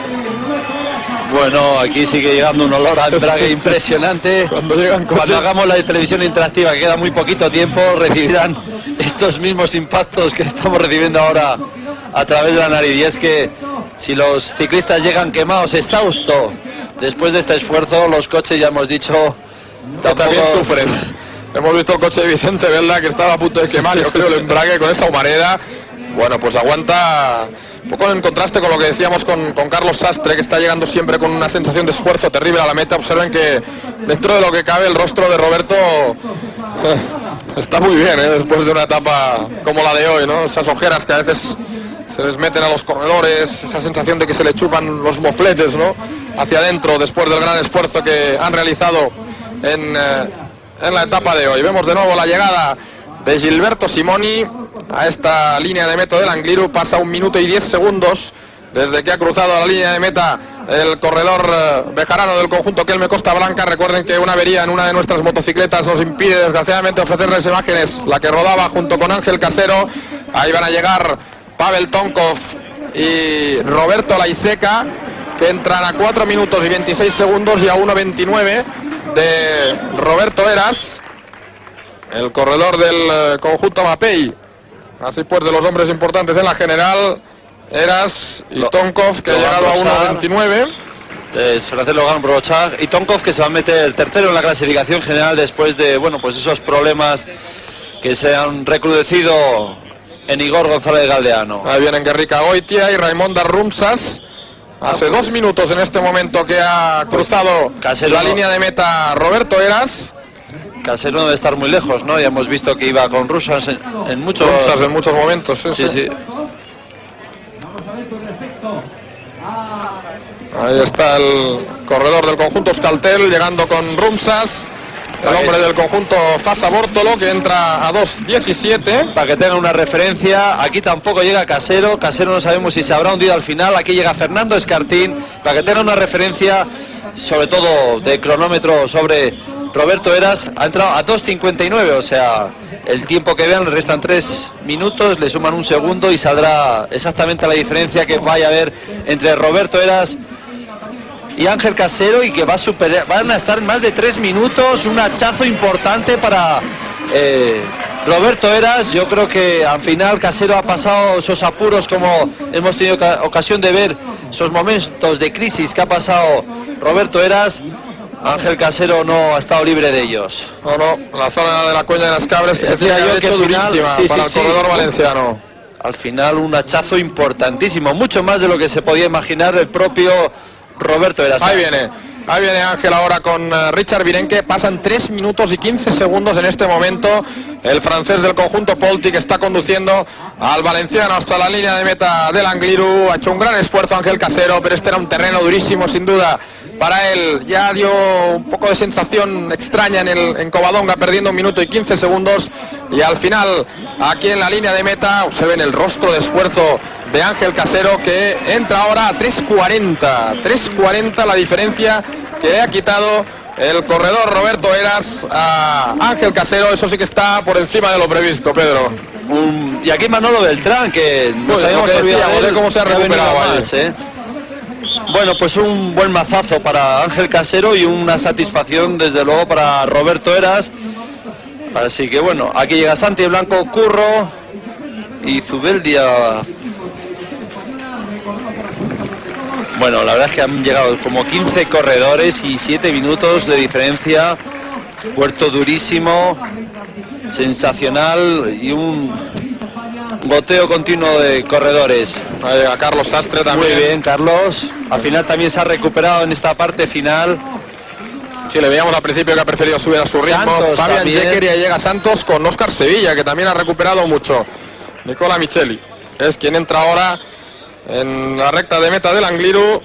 Bueno, aquí sigue llegando un olor a embrague impresionante. Cuando llegan coches... Cuando hagamos la televisión interactiva, que queda muy poquito tiempo, recibirán estos mismos impactos que estamos recibiendo ahora a través de la nariz. Y es que si los ciclistas llegan quemados, exhaustos, después de este esfuerzo, los coches, ya hemos dicho, tampoco... también sufren. Hemos visto el coche de Vicente Velda, que estaba a punto de quemar, yo creo, el embrague con esa humareda. Bueno, pues aguanta, un poco en contraste con lo que decíamos con, con Carlos Sastre, que está llegando siempre con una sensación de esfuerzo terrible a la meta. Observen que dentro de lo que cabe el rostro de Roberto eh, está muy bien, eh, después de una etapa como la de hoy, ¿no? Esas ojeras que a veces se les meten a los corredores, esa sensación de que se le chupan los mofletes, ¿no?, hacia adentro después del gran esfuerzo que han realizado en... Eh, en la etapa de hoy. Vemos de nuevo la llegada de Gilberto Simoni a esta línea de meta del Angliru. Pasa un minuto y diez segundos desde que ha cruzado la línea de meta el corredor eh, bejarano del conjunto Kelme Costa Blanca. Recuerden que una avería en una de nuestras motocicletas nos impide desgraciadamente ofrecerles imágenes, la que rodaba junto con Ángel Casero. Ahí van a llegar Pavel Tonkov y Roberto Laiseca, que entran a cuatro minutos y veintiséis segundos y a uno veintinueve de Roberto Heras, el corredor del conjunto Mapei. Así pues, de los hombres importantes en la general, Heras y Tonkov, que ha llegado a uno veintinueve. Es francés Logan Brochard y Tonkov, que se va a meter tercero en la clasificación general después de, bueno, pues esos problemas que se han recrudecido en Igor González Galdeano. Ahí vienen Guerrica Goitia y Raimonda Rumsas. Hace ah, pues, dos minutos en este momento que ha cruzado pues, la no, línea de meta Roberto Heras. Casero no debe estar muy lejos, ¿no? Ya hemos visto que iba con Rusas en, en muchos... Rumsas en muchos momentos, sí, sí, sí. sí. Ahí está el corredor del conjunto Euskaltel llegando con Rumsas. El hombre del conjunto Fasa Bortolo, que entra a dos diecisiete. Para que tengan una referencia, aquí tampoco llega Casero. Casero no sabemos si se habrá hundido al final. Aquí llega Fernando Escartín. Para que tengan una referencia, sobre todo de cronómetro sobre Roberto Heras, ha entrado a dos cincuenta y nueve. O sea, el tiempo que vean, le restan tres minutos, le suman un segundo y saldrá exactamente la diferencia que vaya a haber entre Roberto Heras y Ángel Casero, y que va a superar, van a estar más de tres minutos, un hachazo importante para eh, Roberto Heras. Yo creo que al final Casero ha pasado esos apuros, como hemos tenido ocasión de ver, esos momentos de crisis que ha pasado Roberto Heras. Ángel Casero no ha estado libre de ellos. No, no, la zona de la Cuña de las Cabres que se tiene que hecho durísima sí, para sí, el sí. corredor valenciano. Al final un hachazo importantísimo, mucho más de lo que se podía imaginar el propio Roberto Heras. Ahí viene, ahí viene Ángel ahora con uh, Richard Virenque. Pasan tres minutos y quince segundos en este momento. El francés del conjunto Polti, que está conduciendo al valenciano hasta la línea de meta del Angliru. Ha hecho un gran esfuerzo Ángel Casero, pero este era un terreno durísimo sin duda para él. Ya dio un poco de sensación extraña en, el, en Covadonga, perdiendo un minuto y quince segundos. Y al final, aquí en la línea de meta, observen el rostro de esfuerzo de Ángel Casero, que entra ahora a tres cuarenta. tres cuarenta la diferencia que le ha quitado el corredor Roberto Heras a Ángel Casero. Eso sí que está por encima de lo previsto, Pedro. Um, y aquí Manolo Beltrán, que nos pues habíamos olvidado de cómo se ha recuperado más, ¿eh? Bueno, pues un buen mazazo para Ángel Casero y una satisfacción desde luego para Roberto Heras. Así que bueno, aquí llega Santi Blanco, Curro y Zubeldia. Bueno, la verdad es que han llegado como quince corredores y siete minutos de diferencia. Puerto durísimo, sensacional y un goteo continuo de corredores. Ahí llega Carlos Sastre también. Muy bien, Carlos. Al final también se ha recuperado en esta parte final. Sí, le veíamos al principio que ha preferido subir a su ritmo. Santos Fabián también. Jecker, y ahí llega Santos con Óscar Sevilla, que también ha recuperado mucho. Nicola Micheli es quien entra ahora en la recta de meta del Angliru.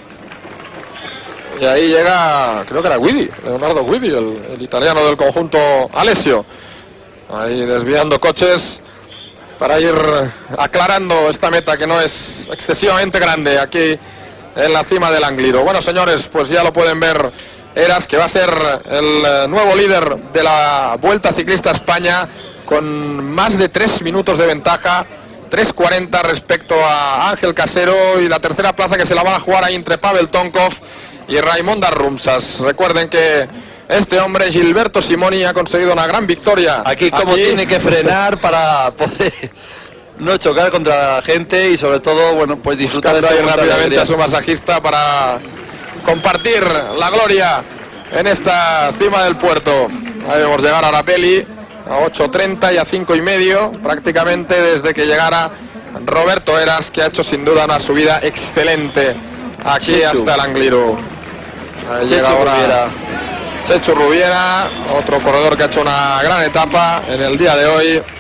Y ahí llega, creo que era Guidi, Leonardo Guidi, el, el italiano del conjunto Alessio. Ahí desviando coches para ir aclarando esta meta, que no es excesivamente grande, aquí en la cima del Angliru. Bueno, señores, pues ya lo pueden ver. Heras, que va a ser el nuevo líder de la Vuelta Ciclista España, con más de tres minutos de ventaja. tres cuarenta respecto a Ángel Casero, y la tercera plaza que se la van a jugar ahí entre Pavel Tonkov y Raimonda Rumsas. Recuerden que este hombre, Gilberto Simoni, ha conseguido una gran victoria. Aquí como Aquí. tiene que frenar para poder no chocar contra la gente y sobre todo, bueno, pues disfrutar de ahí rápidamente a su masajista para compartir la gloria en esta cima del puerto. Ahí vemos llegar a la Peli a ocho treinta y a cinco y medio, prácticamente desde que llegara Roberto Heras, que ha hecho sin duda una subida excelente aquí Chechu. hasta el Angliru. Ahí Chechu llega ahora Rubiera. Chechu Rubiera, otro corredor que ha hecho una gran etapa en el día de hoy.